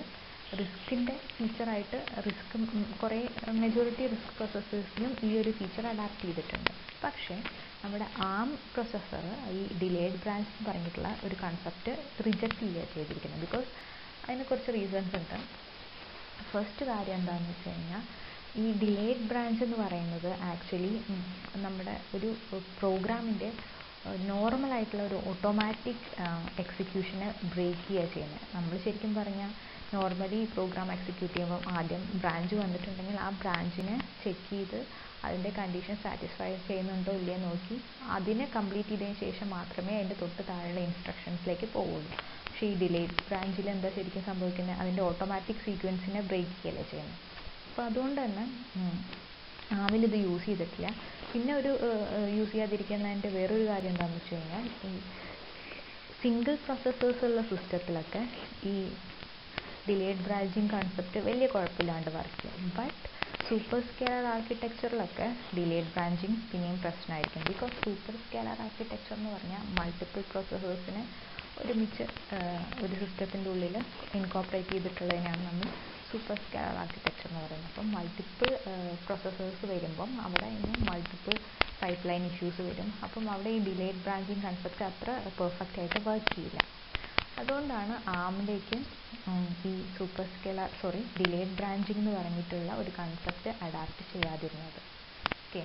റിസ്കിൻ്റെ ഫീച്ചറായിട്ട് റിസ്ക് കുറേ മെജോറിറ്റി റിസ്ക് പ്രോസസ്സേഴ്സിലും ഈ ഒരു ഫീച്ചർ അഡാപ്റ്റ് ചെയ്തിട്ടുണ്ട്. പക്ഷേ നമ്മുടെ ആം പ്രൊസസ്സർ ഈ ഡിലേഡ് ബ്രാഞ്ച് എന്ന് പറഞ്ഞിട്ടുള്ള ഒരു കൺസെപ്റ്റ് റിജക്റ്റ് ചെയ്യുക ചെയ്തിരിക്കുന്നത്. ബിക്കോസ് അതിന് കുറച്ച് റീസൺസ് ഉണ്ട്. ഫസ്റ്റ് കാര്യം എന്താണെന്ന് വെച്ച് കഴിഞ്ഞാൽ ഈ ഡിലേഡ് ബ്രാഞ്ച് എന്ന് പറയുന്നത് ആക്ച്വലി നമ്മുടെ ഒരു പ്രോഗ്രാമിൻ്റെ നോർമലായിട്ടുള്ള ഒരു ഓട്ടോമാറ്റിക് എക്സിക്യൂഷനെ ബ്രേക്ക് ചെയ്യുക ചെയ്യുന്നത്. നമ്മൾ ശരിക്കും പറഞ്ഞാൽ നോർമലി പ്രോഗ്രാം എക്സിക്യൂട്ട് ചെയ്യുമ്പം ആദ്യം ബ്രാഞ്ച് വന്നിട്ടുണ്ടെങ്കിൽ ആ ബ്രാഞ്ചിനെ ചെക്ക് ചെയ്ത് അതിൻ്റെ കണ്ടീഷൻ സാറ്റിസ്ഫൈ ചെയ്യുന്നുണ്ടോ ഇല്ലയോ നോക്കി അതിനെ കംപ്ലീറ്റ് ചെയ്തതിന് ശേഷം മാത്രമേ അതിൻ്റെ തൊട്ട് താഴെയുള്ള ഇൻസ്ട്രക്ഷൻസിലേക്ക് പോവുള്ളൂ. പക്ഷേ ഈ ഡിലേഡ് ബ്രാഞ്ചിൽ എന്താ ശരിക്കും സംഭവിക്കുന്നത്, അതിൻ്റെ ഓട്ടോമാറ്റിക് സീക്വൻസിനെ ബ്രേക്ക് ചെയ്യല്ലേ ചെയ്യുന്നത്. അപ്പോൾ അതുകൊണ്ട് തന്നെ ആമിൽ ഇത് യൂസ് ചെയ്തിട്ടില്ല. പിന്നെ ഒരു യൂസ് ചെയ്യാതിരിക്കുന്നതിൻ്റെ വേറൊരു കാര്യം എന്താണെന്ന് വെച്ച് കഴിഞ്ഞാൽ ഈ സിംഗിൾ പ്രോസസ്സേഴ്സ് ഉള്ള സിസ്റ്റത്തിലൊക്കെ ഈ ഡിലേഡ് ബ്രാഞ്ചിങ് കൺസെപ്റ്റ് വലിയ കുഴപ്പമില്ലാണ്ട് വർക്ക് ചെയ്യും. ബട്ട് സൂപ്പർ സ്കെയിലർ ആർക്കിടെക്ചറിലൊക്കെ ഡിലേഡ് ബ്രാഞ്ചിങ് പിന്നെയും പ്രശ്നമായിരിക്കും. ബിക്കോസ് സൂപ്പർ സ്കെയിലർ ആർക്കിടെക്ചർ എന്ന് പറഞ്ഞാൽ മൾട്ടിപ്പിൾ പ്രോസസ്സേഴ്സിനെ ഒരുമിച്ച് ഒരു സിസ്റ്റത്തിൻ്റെ ഉള്ളിൽ ഇൻകോപ്പറേറ്റ് ചെയ്തിട്ടുള്ളതിനാണ് നമ്മൾ സൂപ്പർ സ്കെയിലർ ആർക്കിടെക്ചർ എന്ന് പറയുന്നത്. അപ്പം മൾട്ടിപ്പിൾ പ്രോസസ്സേഴ്സ് വരുമ്പം അവിടെ ഇന്ന് മൾട്ടിപ്പിൾ പൈപ്പ് ലൈൻ ഇഷ്യൂസ് വരും. അപ്പം അവിടെ ഈ ഡിലേഡ് ബ്രാഞ്ചിങ് കൺസെപ്റ്റ് അത്ര പെർഫെക്റ്റ് ആയിട്ട് വർക്ക് ചെയ്യില്ല. അതുകൊണ്ടാണ് ആമിലേക്ക് ഈ super scalar sorry delayed branching എന്ന് പറഞ്ഞിട്ടുള്ള ഒരു കൺസെപ്റ്റ് അഡാപ്റ്റ് ചെയ്യാതിരുന്നത്. ഓക്കെ,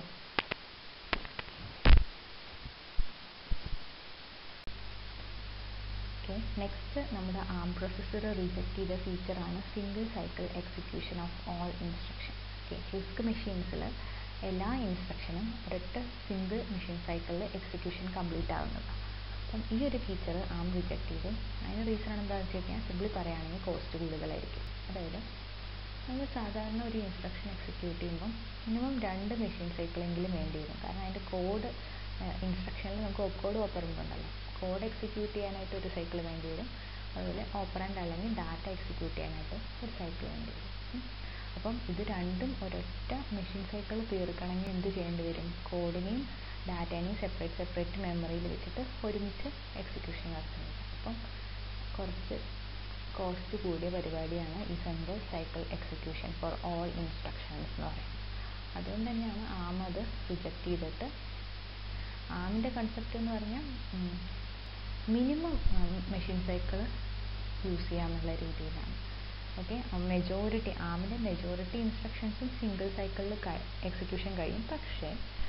ഓക്കെ നെക്സ്റ്റ് നമ്മുടെ ആം പ്രൊസസ്സർ റിജക്റ്റ് ചെയ്ത ഫീച്ചറാണ് single cycle execution of all instruction. Okay, RISC മെഷീൻസിൽ എല്ലാ ഇൻസ്ട്രക്ഷനും ഒരൊറ്റ സിംഗിൾ മെഷീൻ സൈക്കിളിൽ എക്സിക്യൂഷൻ കംപ്ലീറ്റ് ആകുന്നതാണ്. അപ്പം ഈ ഒരു ഫീച്ചർ ആം റിജക്റ്റ് ചെയ്തു. അതിന് റീസൺ എന്താണെന്ന് വെച്ച് കഴിഞ്ഞാൽ സിമ്പിളി പറയുകയാണെങ്കിൽ കോസ്റ്റ് കൂടുതലായിരിക്കും. അതായത് നമ്മൾ സാധാരണ ഒരു ഇൻസ്ട്രക്ഷൻ എക്സിക്യൂട്ട് ചെയ്യുമ്പം മിനിമം രണ്ട് മെഷീൻ സൈക്കിളെങ്കിലും വേണ്ടി വരും. കാരണം അതിൻ്റെ കോഡ് ഇൻസ്ട്രക്ഷനിൽ നമുക്ക് കോഡ് ഓപ്പറൻഡ് ഉണ്ടല്ലോ, കോഡ് എക്സിക്യൂട്ട് ചെയ്യാനായിട്ട് ഒരു സൈക്കിൾ വേണ്ടി വരും. അതുപോലെ ഓപ്പറൻഡ് അല്ലെങ്കിൽ ഡാറ്റ എക്സിക്യൂട്ട് ചെയ്യാനായിട്ട് ഒരു സൈക്കിൾ വേണ്ടി വരും. അപ്പം ഇത് രണ്ടും ഒരൊറ്റ മെഷീൻ സൈക്കിൾ തീർക്കണമെങ്കിൽ എന്ത് ചെയ്യേണ്ടി വരും, കോഡിനെയും ഡാറ്റേനെയും സെപ്പറേറ്റ് സെപ്പറേറ്റ് മെമ്മറിയിൽ വെച്ചിട്ട് ഒരുമിച്ച് എക്സിക്യൂഷൻ നടത്തുന്നത്. അപ്പം കുറച്ച് കോസ്റ്റ് കൂടിയ പരിപാടിയാണ് ഈ single cycle execution for all instructions എന്ന് പറയുന്നത്. അതുകൊണ്ട് തന്നെയാണ് ആം അത് റിജക്റ്റ് ചെയ്തിട്ട് ആമിൻ്റെ കൺസെപ്റ്റ് എന്ന് പറഞ്ഞാൽ മിനിമം മെഷീൻ സൈക്കിൾ യൂസ് ചെയ്യാമെന്നുള്ള രീതിയിലാണ്. ഓക്കെ, മെജോറിറ്റി ആമിൻ്റെ മെജോറിറ്റി ഇൻസ്ട്രക്ഷൻസും സിംഗിൾ സൈക്കിളിൽ എക്സിക്യൂഷൻ കഴിയും. പക്ഷേ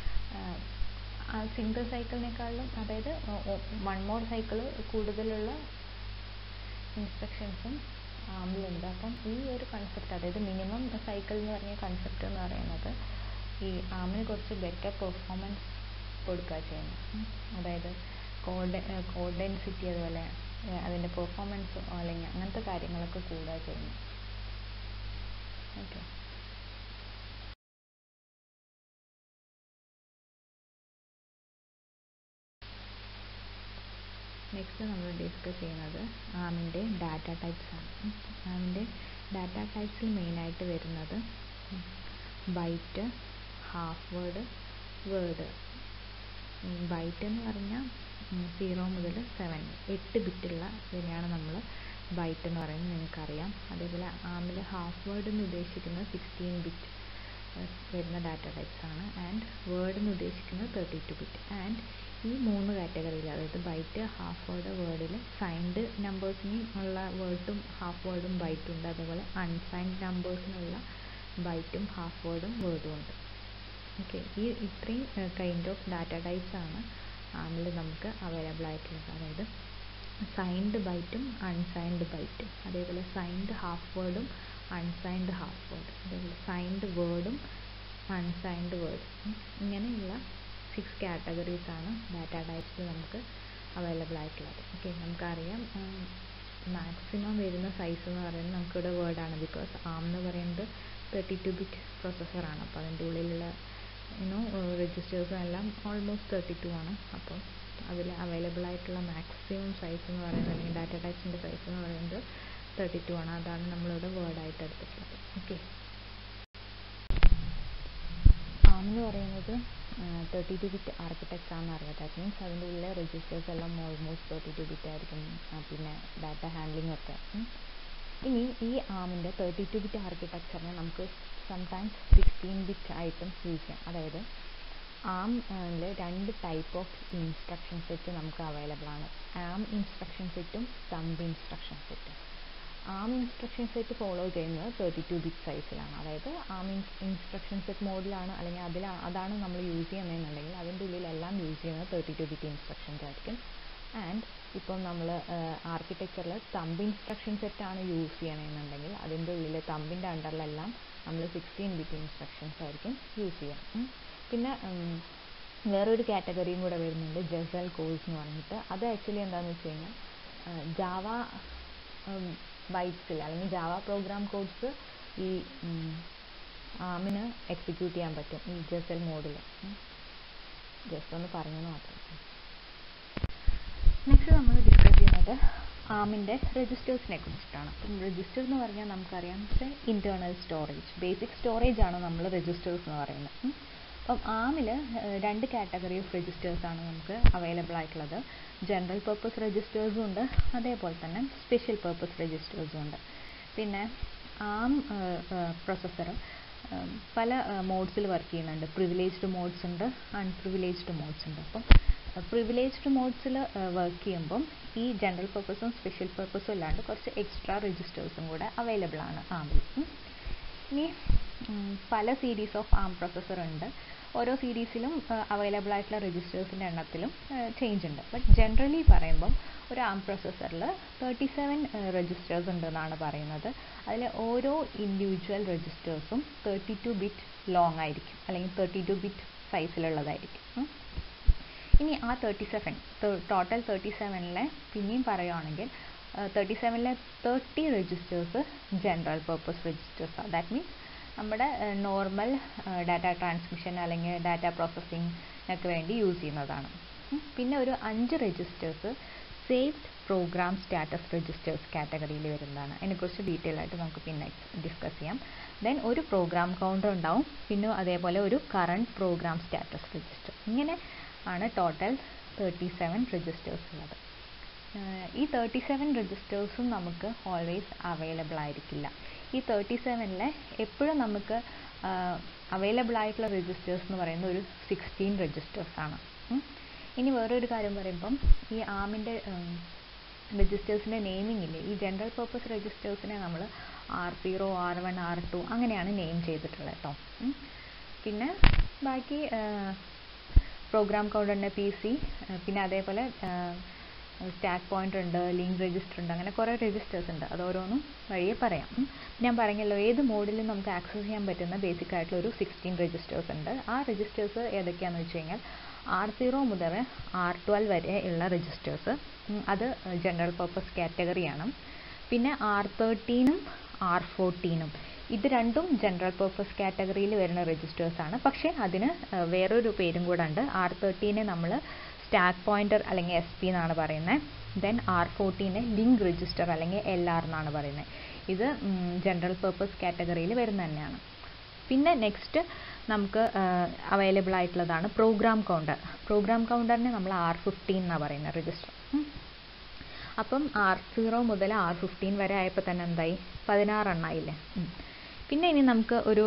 സിംഗിൾ സൈക്കിളിനേക്കാളും അതായത് വൺ മോർ സൈക്കിൾ കൂടുതലുള്ള ഇൻസ്ട്രക്ഷൻസും ആമിലുണ്ട്. അപ്പം ഈ ഒരു കൺസെപ്റ്റ് അതായത് മിനിമം സൈക്കിൾ എന്ന് പറഞ്ഞ കൺസെപ്റ്റ് എന്ന് പറയുന്നത് ഈ ആമിന് കുറച്ച് ബെറ്റർ പെർഫോമൻസ് കൊടുക്കുക ചെയ്യുന്നത്. അതായത് കോഡ് കോഡ് ഡെൻസിറ്റി അതുപോലെ അതിൻ്റെ പെർഫോമൻസ് അല്ലെങ്കിൽ അങ്ങനത്തെ കാര്യങ്ങളൊക്കെ കൂടുക ചെയ്യുന്നത്. ഓക്കെ, നെക്സ്റ്റ് നമ്മൾ ഡിസ്കസ് ചെയ്യുന്നത് ആമിൻ്റെ ഡാറ്റ ടൈപ്സ് ആണ്. ആമിൻ്റെ ഡാറ്റ ടൈപ്സിൽ മെയിനായിട്ട് വരുന്നത് byte, half word, word. Byte എന്ന് പറഞ്ഞാൽ സീറോ മുതൽ സെവൻ എട്ട് ബിറ്റുള്ള ഇതിനെയാണ് നമ്മൾ ബൈറ്റ് എന്ന് പറയുന്നത്, നിങ്ങൾക്കറിയാം. അതേപോലെ ആമിൽ ഹാഫ് വേർഡ് എന്ന് ഉദ്ദേശിക്കുന്നത് സിക്സ്റ്റീൻ ബിറ്റ് വരുന്ന ഡാറ്റ ടൈപ്സ് ആണ്. ആൻഡ് വേർഡ് എന്ന് ഉദ്ദേശിക്കുന്നത് തേർട്ടി ടു ബിറ്റ്. ആൻഡ് ഈ മൂന്ന് കാറ്റഗറിയിൽ അതായത് ബൈറ്റ്, ഹാഫ് വേർഡ്, വേർഡിൽ സൈൻഡ് നമ്പേഴ്സിന് ഉള്ള വേർഡും ഹാഫ് വേർഡും ബൈറ്റും ഉണ്ട്. അതേപോലെ അൺസൈൻഡ് നമ്പേഴ്സിനുള്ള ബൈറ്റും ഹാഫ് വേർഡും വേർഡും ഉണ്ട്. ഓക്കെ, ഈ ഇത്രയും കൈൻഡ് ഓഫ് ഡാറ്റ ടൈപ്സ് ആണ് ആമിൽ നമുക്ക് അവൈലബിൾ ആയിട്ടുള്ളത്. അതായത് സൈൻഡ് ബൈറ്റും അൺസൈൻഡ് ബൈറ്റും, അതേപോലെ സൈൻഡ് ഹാഫ് വേർഡും അൺസൈൻഡ് ഹാഫ് വേർഡ്, അതേപോലെ സൈൻഡ് വേർഡും അൺസൈൻഡ് വേർഡ്. ഇങ്ങനെയുള്ള സിക്സ് കാറ്റഗറീസാണ് ഡാറ്റ ടൈപ്സിൽ നമുക്ക് അവൈലബിൾ ആയിട്ടുള്ളത്. ഓക്കെ, നമുക്കറിയാം മാക്സിമം വരുന്ന സൈസ് എന്ന് പറയുന്നത് നമുക്കിവിടെ വേർഡാണ്. ബിക്കോസ് ആം എന്ന് പറയുന്നത് തേർട്ടി ടു ബിറ്റ് പ്രൊസസ്സറാണ്. അപ്പോൾ അതിൻ്റെ ഉള്ളിലുള്ള യുനോ രജിസ്റ്റേഴ്സും എല്ലാം ഓൾമോസ്റ്റ് തേർട്ടി ടു ആണ്. അപ്പോൾ അതിൽ അവൈലബിൾ ആയിട്ടുള്ള മാക്സിമം സൈസ് എന്ന് പറയുന്നത് അല്ലെങ്കിൽ ഡാറ്റ ടൈപ്സിൻ്റെ സൈസ് എന്ന് പറയുന്നത് തേർട്ടി ടു ആണ്. അതാണ് നമ്മളിവിടെ വേർഡായിട്ട് എടുത്തിട്ടുള്ളത്. ഓക്കെ, ആം എന്ന് പറയുന്നത് തേർട്ടി ടു ബിറ്റ് ആർക്കിടെക്ചർ ആണെന്ന് അറിയാം. ദാറ്റ് മീൻസ് അതിൻ്റെ ഉള്ളിലെ രജിസ്റ്റേഴ്സ് എല്ലാം ഓൾമോസ്റ്റ് തേർട്ടി ടു ബിറ്റ് ആയിരിക്കും. പിന്നെ ഡാറ്റ ഹാൻഡ്ലിംഗ് ഒക്കെ ഇനി ഈ ആമിൻ്റെ തേർട്ടി ടു ബിറ്റ് ആർക്കിടെക്ചറിനെ നമുക്ക് സംടൈംസ് സിക്സ്റ്റീൻ ബിറ്റ് ആയിട്ടും യൂസ് ചെയ്യാം. അതായത് ആമിൽ രണ്ട് ടൈപ്പ് ഓഫ് ഇൻസ്ട്രക്ഷൻ സെറ്റ് നമുക്ക് അവൈലബിൾ ആണ്. ആം ഇൻസ്ട്രക്ഷൻ സെറ്റും തമ്പ് ഇൻസ്ട്രക്ഷൻ സെറ്റും. ആം ഇൻസ്ട്രക്ഷൻ സെറ്റ് ഫോളോ ചെയ്യുന്നത് തേർട്ടി ടു ബിറ്റ് സൈസിലാണ്. അതായത് ആം ഇൻസ്ട്രക്ഷൻ സെറ്റ് മോഡിലാണ് അല്ലെങ്കിൽ അതിൽ അതാണ് നമ്മൾ യൂസ് ചെയ്യുന്നതെന്നുണ്ടെങ്കിൽ അതിൻ്റെ ഉള്ളിലെല്ലാം യൂസ് ചെയ്യുന്നത് തേർട്ടി ടു ബിറ്റ് ഇൻസ്ട്രക്ഷൻസ് ആയിരിക്കും. ആൻഡ് ഇപ്പം നമ്മൾ ആർക്കിടെക്ചറിൽ തമ്പ് ഇൻസ്ട്രക്ഷൻ സെറ്റാണ് യൂസ് ചെയ്യണമെന്നുണ്ടെങ്കിൽ അതിൻ്റെ ഉള്ളിൽ തമ്പിൻ്റെ അണ്ടറിലെല്ലാം നമ്മൾ സിക്സ്റ്റീൻ ബിറ്റ് ഇൻസ്ട്രക്ഷൻസ് ആയിരിക്കും യൂസ് ചെയ്യുക. പിന്നെ വേറൊരു കാറ്റഗറിയും കൂടെ വരുന്നുണ്ട്, ജസൽ കോഡ്സ് എന്ന് പറഞ്ഞിട്ട്. അത് ആക്ച്വലി എന്താണെന്ന് വെച്ച് കഴിഞ്ഞാൽ ജാവ ബൈറ്റ്സിൽ അല്ലെങ്കിൽ ജാവ പ്രോഗ്രാം കോഡ്സ് ഈ ആമിന് എക്സിക്യൂട്ട് ചെയ്യാൻ പറ്റും ഈ ജസൽ മോഡിൽ. ജസ്റ്റ് ഒന്ന് പറഞ്ഞെന്ന് മാത്രം. നെക്സ്റ്റ് നമ്മൾ ഡിസ്കസ് ചെയ്യുന്നത് ആമിൻ്റെ രജിസ്റ്റേഴ്സിനെ കുറിച്ചിട്ടാണ്. അപ്പം രജിസ്റ്റർ എന്ന് പറഞ്ഞാൽ നമുക്കറിയാം ഇൻറ്റേർണൽ സ്റ്റോറേജ്, ബേസിക് സ്റ്റോറേജ് ആണ് നമ്മൾ രജിസ്റ്റേഴ്സ് എന്ന് പറയുന്നത്. അപ്പം ആമിൽ രണ്ട് കാറ്റഗറി ഓഫ് രജിസ്റ്റേഴ്സാണ് നമുക്ക് അവൈലബിൾ ആയിട്ടുള്ളത്. ജനറൽ പർപ്പസ് രജിസ്റ്റേഴ്സും ഉണ്ട്, അതേപോലെ തന്നെ സ്പെഷ്യൽ പർപ്പസ് രജിസ്റ്റേഴ്സും ഉണ്ട്. പിന്നെ ആം പ്രൊസസ്സർ പല മോഡ്സിൽ വർക്ക് ചെയ്യുന്നുണ്ട്. പ്രിവിലേജ്ഡ് മോഡ്സ് ഉണ്ട്, അൺപ്രിവിലേജ്ഡ് മോഡ്സ് ഉണ്ട്. അപ്പം പ്രിവിലേജ്ഡ് മോഡ്സിൽ വർക്ക് ചെയ്യുമ്പം ഈ ജനറൽ പർപ്പസും സ്പെഷ്യൽ പർപ്പസും അല്ലാണ്ട് കുറച്ച് എക്സ്ട്രാ രജിസ്റ്റേഴ്സും കൂടെ അവൈലബിൾ ആണ് ആമിൽ. ഇനി പല സീരീസ് ഓഫ് ആം പ്രൊസസ്സർ ഉണ്ട്. ഓരോ സീരീസിലും അവൈലബിൾ ആയിട്ടുള്ള രജിസ്റ്റേഴ്സിൻ്റെ എണ്ണത്തിലും ചേഞ്ച് ഉണ്ട്. ബട്ട് ജനറലി പറയുമ്പം ഒരു ആം പ്രൊസസ്സറിൽ തേർട്ടി സെവൻ രജിസ്റ്റേഴ്സ് ഉണ്ടെന്നാണ് പറയുന്നത്. അതിൽ ഓരോ ഇൻഡിവിജ്വൽ രജിസ്റ്റേഴ്സും തേർട്ടി ടു ബിറ്റ് ലോങ് ആയിരിക്കും, അല്ലെങ്കിൽ തേർട്ടി ടു ബിറ്റ് സൈസിലുള്ളതായിരിക്കും. ഇനി ആ തേർട്ടി സെവൻ ടോട്ടൽ തേർട്ടി സെവനിലെ പിന്നെയും പറയുകയാണെങ്കിൽ തേർട്ടി സെവനിലെ തേർട്ടി രജിസ്റ്റേഴ്സ് ജനറൽ പർപ്പസ് രജിസ്റ്റേഴ്സാണ്. ദാറ്റ് മീൻസ് നമ്മുടെ നോർമൽ ഡാറ്റ ട്രാൻസ്മിഷൻ അല്ലെങ്കിൽ ഡാറ്റ പ്രോസസ്സിങ്ങിനൊക്കെ വേണ്ടി യൂസ് ചെയ്യുന്നതാണ്. പിന്നെ ഒരു അഞ്ച് registers saved program status registers കാറ്റഗറിയിൽ വരുന്നതാണ്. അതിനെക്കുറിച്ച് ഡീറ്റെയിൽ ആയിട്ട് നമുക്ക് പിന്നെ ഡിസ്കസ് ചെയ്യാം. ദെൻ ഒരു പ്രോഗ്രാം കൗണ്ടർ ഉണ്ടാവും, പിന്നെ അതേപോലെ ഒരു കറണ്ട് പ്രോഗ്രാം സ്റ്റാറ്റസ് രജിസ്റ്റർ. ഇങ്ങനെ ആണ് ടോട്ടൽ തേർട്ടി സെവൻ രജിസ്റ്റേഴ്സ് ഉള്ളത്. ഈ തേർട്ടി സെവൻ രജിസ്റ്റേഴ്സും നമുക്ക് ഓൾവേസ് അവൈലബിൾ ആയിരിക്കില്ല. ഈ തേർട്ടി സെവനിലെ എപ്പോഴും നമുക്ക് അവൈലബിൾ ആയിട്ടുള്ള രജിസ്റ്റേഴ്സ് എന്ന് പറയുന്നത് ഒരു സിക്സ്റ്റീൻ രജിസ്റ്റേഴ്സാണ്. ഇനി വേറൊരു കാര്യം പറയുമ്പം ഈ ആമിൻ്റെ രജിസ്റ്റേഴ്സിൻ്റെ നെയിമിംഗ് ഇല്ലേ, ഈ ജനറൽ പർപ്പസ് രജിസ്റ്റേഴ്സിനെ നമ്മൾ R zero R one R two അങ്ങനെയാണ് നെയിം ചെയ്തിട്ടുള്ളത് കേട്ടോ. പിന്നെ ബാക്കി പ്രോഗ്രാം കൗണ്ടറിൻ്റെ പി സി, പിന്നെ അതേപോലെ സ്റ്റാക്ക് പോയിൻ്റർ ഉണ്ട്, ലിങ്ക് രജിസ്റ്റർ ഉണ്ട്, അങ്ങനെ കുറേ രജിസ്റ്റേഴ്സ് ഉണ്ട്. അത് ഓരോന്നും വഴിയെ പറയാം. ഞാൻ പറഞ്ഞല്ലോ ഏത് മോഡിലും നമുക്ക് ആക്സസ് ചെയ്യാൻ പറ്റുന്ന ബേസിക് ആയിട്ടുള്ള ഒരു സിക്സ്റ്റീൻ രജിസ്റ്റേഴ്സ് ഉണ്ട്. ആ രജിസ്റ്റേഴ്സ് ഏതൊക്കെയാണെന്ന് വെച്ച് കഴിഞ്ഞാൽ ആർ സീറോ മുതൽ ആർ ട്വൽവ് വരെ ഉള്ള രജിസ്റ്റേഴ്സ്, അത് ജനറൽ പർപ്പസ് കാറ്റഗറിയാണ്. പിന്നെ ആർ തേർട്ടീനും ആർ ഫോർട്ടീനും ഇത് രണ്ടും ജനറൽ പർപ്പസ് കാറ്റഗറിയിൽ വരുന്ന രജിസ്റ്റേഴ്സാണ്. പക്ഷേ അതിന് വേറൊരു പേരും കൂടെ ഉണ്ട്. ആർ തേർട്ടീനെ നമ്മൾ സ്റ്റാക്ക് പോയിൻ്റർ അല്ലെങ്കിൽ എസ് പി എന്നാണ് പറയുന്നത്. ദെൻ ആർ ഫോർട്ടീനെ ലിങ്ക് രജിസ്റ്റർ അല്ലെങ്കിൽ എൽ ആർ എന്നാണ് പറയുന്നത്. ഇത് ജനറൽ പർപ്പസ് കാറ്റഗറിയിൽ വരുന്ന തന്നെയാണ്. പിന്നെ നെക്സ്റ്റ് നമുക്ക് അവൈലബിൾ ആയിട്ടുള്ളതാണ് പ്രോഗ്രാം കൗണ്ടർ. പ്രോഗ്രാം കൗണ്ടറിനെ നമ്മൾ ആർ ഫിഫ്റ്റീൻ എന്നാണ് പറയുന്നത് രജിസ്റ്റർ. അപ്പം ആർ സീറോ മുതൽ ആർ ഫിഫ്റ്റീൻ വരെ ആയപ്പോൾ തന്നെ എന്തായി, പതിനാറെണ്ണായില്ലേ. പിന്നെ ഇനി നമുക്ക് ഒരു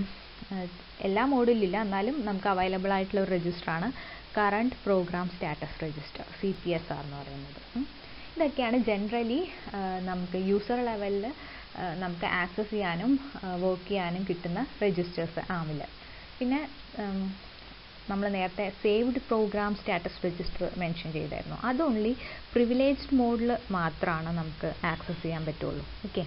എല്ലാ മോഡിലില്ല, എന്നാലും നമുക്ക് അവൈലബിൾ ആയിട്ടുള്ള ഒരു രജിസ്റ്ററാണ് current program status register, C P S R എന്ന് പറയുന്നത്. ഇതൊക്കെയാണ് ജനറലി നമുക്ക് യൂസർ ലെവലിൽ നമുക്ക് ആക്സസ് ചെയ്യാനും വർക്ക് ചെയ്യാനും കിട്ടുന്ന രജിസ്റ്റേഴ്സ് ആമിൽ. പിന്നെ നമ്മൾ നേരത്തെ saved program status register mention ചെയ്തായിരുന്നു. അത് ഓൺലി പ്രിവിലേജ്ഡ് മോഡിൽ മാത്രമാണ് നമുക്ക് ആക്സസ് ചെയ്യാൻ പറ്റുള്ളൂ. ഓക്കെ,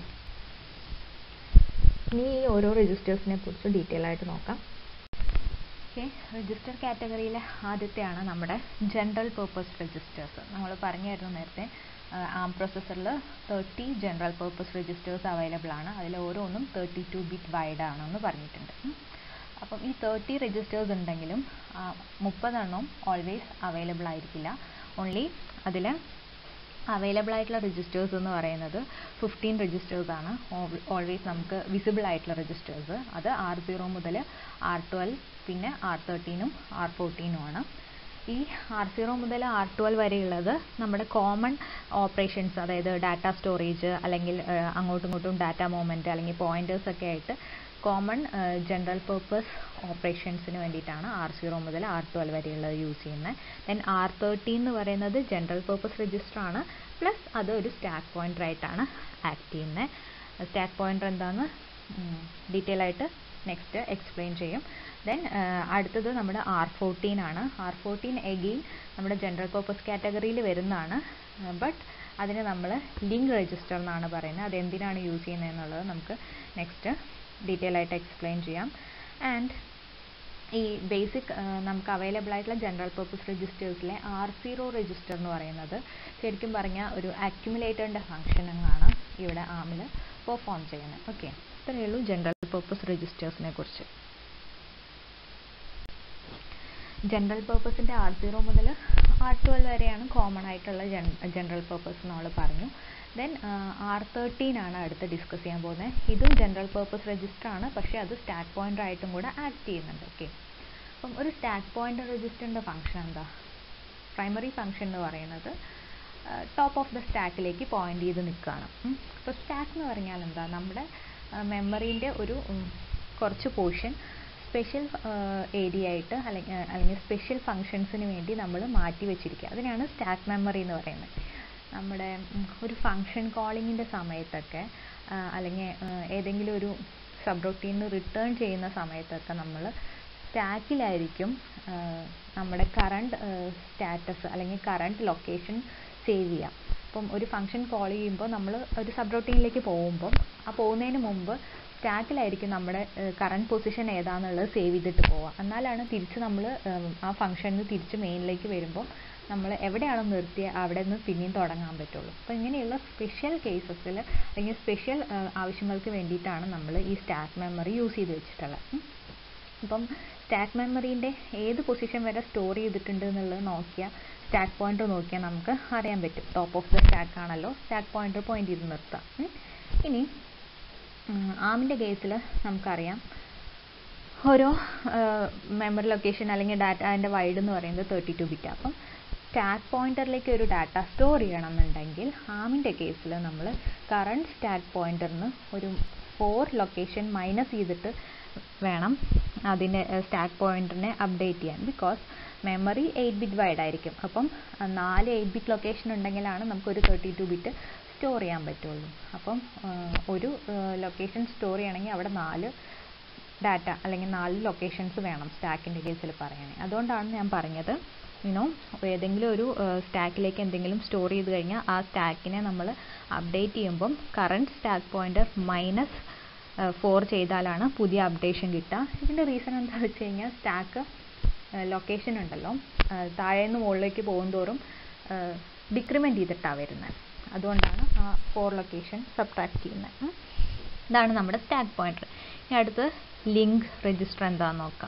ഇനി ഈ ഓരോ രജിസ്റ്റേഴ്സിനെ കുറിച്ച് ഡീറ്റെയിൽ ആയിട്ട് നോക്കാം. ഓക്കെ, രജിസ്റ്റർ കാറ്റഗറിയിലെ ആദ്യത്തെയാണ് നമ്മുടെ ജനറൽ പർപ്പസ് രജിസ്റ്റേഴ്സ്. നമ്മൾ പറഞ്ഞായിരുന്നു നേരത്തെ ആം പ്രൊസസ്സറിൽ thirty general purpose registers available ആണ്. അതിൽ ഓരോന്നും തേർട്ടി ടു ബിറ്റ് വൈഡ് ആണെന്ന് പറഞ്ഞിട്ടുണ്ട്. അപ്പം ഈ തേർട്ടി രജിസ്റ്റേഴ്സ് ഉണ്ടെങ്കിലും മുപ്പതെണ്ണം ഓൾവേസ് അവൈലബിൾ ആയിരിക്കില്ല. ഓൺലി അതിൽ അവൈലബിൾ ആയിട്ടുള്ള രജിസ്റ്റേഴ്സ് എന്ന് പറയുന്നത് ഫിഫ്റ്റീൻ രജിസ്റ്റേഴ്സാണ് ഓൾവേസ് നമുക്ക് വിസിബിൾ ആയിട്ടുള്ള രജിസ്റ്റേഴ്സ്. അത് ആർ സീറോ മുതൽ ആർ ട്വൽവ് പിന്നെ ആർ തേർട്ടീനും ആർ ഫോർട്ടീനും ആണ്. ഈ ആർ സീറോ മുതൽ ആർ ട്വൽവ് വരെയുള്ളത് നമ്മുടെ കോമൺ ഓപ്പറേഷൻസ്, അതായത് ഡാറ്റ സ്റ്റോറേജ് അല്ലെങ്കിൽ അങ്ങോട്ടും ഇങ്ങോട്ടും ഡാറ്റ മൂവ്മെൻറ്റ് അല്ലെങ്കിൽ പോയിന്റേഴ്സ് ഒക്കെ ആയിട്ട് കോമൺ ജനറൽ പർപ്പസ് ഓപ്പറേഷൻസിന് വേണ്ടിയിട്ടാണ് ആർ സീറോ മുതൽ ആർ ട്വൽവ് വരെയുള്ളത് യൂസ് ചെയ്യുന്നത്. ദെൻ ആർ തേർട്ടീൻ എന്ന് പറയുന്നത് ജനറൽ പർപ്പസ് രജിസ്റ്റർ ആണ്, പ്ലസ് അത് ഒരു സ്റ്റാക്ക് പോയിന്റർ ആയിട്ടാണ് ആക്ട് ചെയ്യുന്നത്. സ്റ്റാക്ക് പോയിന്റർ എന്താണെന്ന് ഡീറ്റെയിൽ ആയിട്ട് നെക്സ്റ്റ് എക്സ്പ്ലെയിൻ ചെയ്യും. ദെൻ അടുത്തത് നമ്മുടെ ആർ ഫോർട്ടീൻ ആണ്. ആർ ഫോർട്ടീൻ എഗെയിൻ നമ്മുടെ ജനറൽ പർപ്പസ് കാറ്റഗറിയിൽ വരുന്നതാണ്, ബട്ട് അതിന് നമ്മൾ ലിങ്ക് രജിസ്റ്റർ എന്നാണ് പറയുന്നത്. അത് എന്തിനാണ് യൂസ് ചെയ്യുന്നത് എന്നുള്ളത് നമുക്ക് നെക്സ്റ്റ് ഡീറ്റെയിൽ ആയിട്ട് എക്സ്പ്ലെയിൻ ചെയ്യാം. ആൻഡ് ഈ ബേസിക് നമുക്ക് അവൈലബിൾ ആയിട്ടുള്ള ജനറൽ പർപ്പസ് രജിസ്റ്റേഴ്സിലെ ആർ സീറോ രജിസ്റ്റർ എന്ന് പറയുന്നത് ശരിക്കും പറഞ്ഞാൽ ഒരു അക്യുമുലേറ്ററിൻ്റെ ഫംഗ്ഷനാണ് ഇവിടെ ആമിൽ പെർഫോം ചെയ്യുന്നത്. ഓക്കെ, ഇത്രയേ ഉള്ളൂ ജനറൽ പർപ്പസ് രജിസ്റ്റേഴ്സിനെ കുറിച്ച്. ജനറൽ പർപ്പസിൻ്റെ ആർ സീറോ മുതൽ ആർ ട്വൽവ് വരെയാണ് കോമൺ ആയിട്ടുള്ള ജനറൽ പർപ്പസ് നമ്മൾ പറഞ്ഞു. ദെൻ ആർ തേർട്ടീൻ ആണ് അടുത്ത് ഡിസ്കസ് ചെയ്യാൻ പോകുന്നത്. ഇതും ജനറൽ പർപ്പസ് രജിസ്റ്റർ ആണ്, പക്ഷേ അത് സ്റ്റാക്ക് പോയിന്റർ ആയിട്ടും കൂടെ ആക്ട് ചെയ്യുന്നുണ്ട്. ഓക്കെ, അപ്പം ഒരു സ്റ്റാക്ക് പോയിന്റർ രജിസ്റ്ററിൻ്റെ ഫംഗ്ഷൻ എന്താ? പ്രൈമറി ഫംഗ്ഷൻ എന്ന് പറയുന്നത് ടോപ്പ് ഓഫ് ദ സ്റ്റാക്കിലേക്ക് പോയിന്റ് ചെയ്ത് നിൽക്കുകയാണ്. അപ്പോൾ സ്റ്റാക്ക് എന്ന് പറഞ്ഞാൽ എന്താ? നമ്മുടെ മെമ്മറീൻ്റെ ഒരു കുറച്ച് പോർഷൻ സ്പെഷ്യൽ ഏരിയ ആയിട്ട് അല്ലെങ്കിൽ അല്ലെങ്കിൽ സ്പെഷ്യൽ ഫങ്ഷൻസിന് വേണ്ടി നമ്മൾ മാറ്റി വെച്ചിരിക്കുക. അതിനാണ് സ്റ്റാക്ക് മെമ്മറി എന്ന് പറയുന്നത്. നമ്മുടെ ഒരു ഫങ്ഷൻ കോളിങ്ങിൻ്റെ സമയത്തൊക്കെ അല്ലെങ്കിൽ ഏതെങ്കിലും ഒരു സബ് റൂട്ടീനിന് റിട്ടേൺ ചെയ്യുന്ന സമയത്തൊക്കെ നമ്മൾ സ്റ്റാക്കിലായിരിക്കും നമ്മുടെ കറണ്ട് സ്റ്റാറ്റസ് അല്ലെങ്കിൽ കറണ്ട് ലൊക്കേഷൻ സേവ് ചെയ്യാം. അപ്പം ഒരു ഫങ്ഷൻ കോൾ ചെയ്യുമ്പോൾ നമ്മൾ ഒരു സബ് റൂട്ടീനിലേക്ക് പോകുമ്പോൾ ആ പോകുന്നതിന് മുമ്പ് സ്റ്റാക്കിലായിരിക്കും നമ്മുടെ കറണ്ട് പൊസിഷൻ ഏതാണെന്നുള്ളത് സേവ് ചെയ്തിട്ട് പോവുക. എന്നാലാണ് തിരിച്ച് നമ്മൾ ആ ഫംഗ്ഷനിൽ തിരിച്ച് മെയിനിലേക്ക് വരുമ്പോൾ നമ്മൾ എവിടെയാണോ നിർത്തിയത് അവിടെ നിന്ന് പിന്നെയും തുടങ്ങാൻ പറ്റുള്ളൂ. അപ്പോൾ ഇങ്ങനെയുള്ള സ്പെഷ്യൽ കേസസിൽ അല്ലെങ്കിൽ സ്പെഷ്യൽ ആവശ്യങ്ങൾക്ക് വേണ്ടിയിട്ടാണ് നമ്മൾ ഈ സ്റ്റാക്ക് മെമ്മറി യൂസ് ചെയ്ത് വെച്ചിട്ടുള്ളത്. അപ്പം സ്റ്റാക്ക് മെമ്മറീൻ്റെ ഏത് പൊസിഷൻ വരെ സ്റ്റോർ ചെയ്തിട്ടുണ്ട് എന്നുള്ളത് നോക്കിയാൽ സ്റ്റാക്ക് പോയിന്റർ നോക്കിയാൽ നമുക്ക് അറിയാൻ പറ്റും. ടോപ്പ് ഓഫ് ദ സ്റ്റാക്ക് ആണല്ലോ സ്റ്റാക്ക് പോയിന്റർ പോയിന്റ് ചെയ്ത് നിർത്താം. ഇനി ആമിൻ്റെ കേസിൽ നമുക്കറിയാം ഓരോ മെമ്മറി ലൊക്കേഷൻ അല്ലെങ്കിൽ ഡാറ്റാൻ്റെ വൈഡ് എന്ന് പറയുന്നത് തേർട്ടി ടു ബിറ്റ്. അപ്പം സ്റ്റാക്ക് പോയിന്ററിലേക്ക് ഒരു ഡാറ്റ സ്റ്റോർ ചെയ്യണമെന്നുണ്ടെങ്കിൽ ആമിൻ്റെ കേസിൽ നമ്മൾ കറണ്ട് സ്റ്റാക്ക് പോയിന്ററിന് ഒരു ഫോർ ലൊക്കേഷൻ മൈനസ് ചെയ്തിട്ട് വേണം അതിൻ്റെ സ്റ്റാക്ക് പോയിന്ററിനെ അപ്ഡേറ്റ് ചെയ്യാൻ. Because memory eight bit wide ആയിരിക്കും. അപ്പം നാല് എയ്റ്റ് ബിറ്റ് ലൊക്കേഷൻ ഉണ്ടെങ്കിലാണ് നമുക്കൊരു തേർട്ടി ടു ബിറ്റ് സ്റ്റോർ ചെയ്യാൻ പറ്റുള്ളൂ. അപ്പം ഒരു ലൊക്കേഷൻ സ്റ്റോർ ചെയ്യണമെങ്കിൽ അവിടെ നാല് ഡാറ്റ അല്ലെങ്കിൽ നാല് ലൊക്കേഷൻസ് വേണം സ്റ്റാക്കിൻ്റെ കേസിൽ പറയുകയാണെങ്കിൽ. അതുകൊണ്ടാണ് ഞാൻ പറഞ്ഞത് യുനോ ഏതെങ്കിലും ഒരു സ്റ്റാക്കിലേക്ക് എന്തെങ്കിലും സ്റ്റോർ ചെയ്ത് കഴിഞ്ഞാൽ ആ സ്റ്റാക്കിനെ നമ്മൾ അപ്ഡേറ്റ് ചെയ്യുമ്പം current stack pointer minus four ചെയ്താലാണ് പുതിയ അപ്ഡേഷൻ കിട്ടുക. ഇതിൻ്റെ റീസൺ എന്താണെന്ന് വെച്ച് കഴിഞ്ഞാൽ സ്റ്റാക്ക് ലൊക്കേഷൻ ഉണ്ടല്ലോ താഴേന്ന് മുകളിലേക്ക് പോകുന്തോറും ഡിക്രിമെൻറ്റ് ചെയ്തിട്ടാണ് വരുന്നത്. അതുകൊണ്ടാണ് ആ ഫോർ ലൊക്കേഷൻ സബ്ട്രാക്ട് ചെയ്യുന്നത്. ഇതാണ് നമ്മുടെ സ്റ്റാക്ക് പോയിന്റർ. ഇനി അടുത്ത് ലിങ്ക് രജിസ്റ്റർ എന്താണെന്ന് നോക്കാം.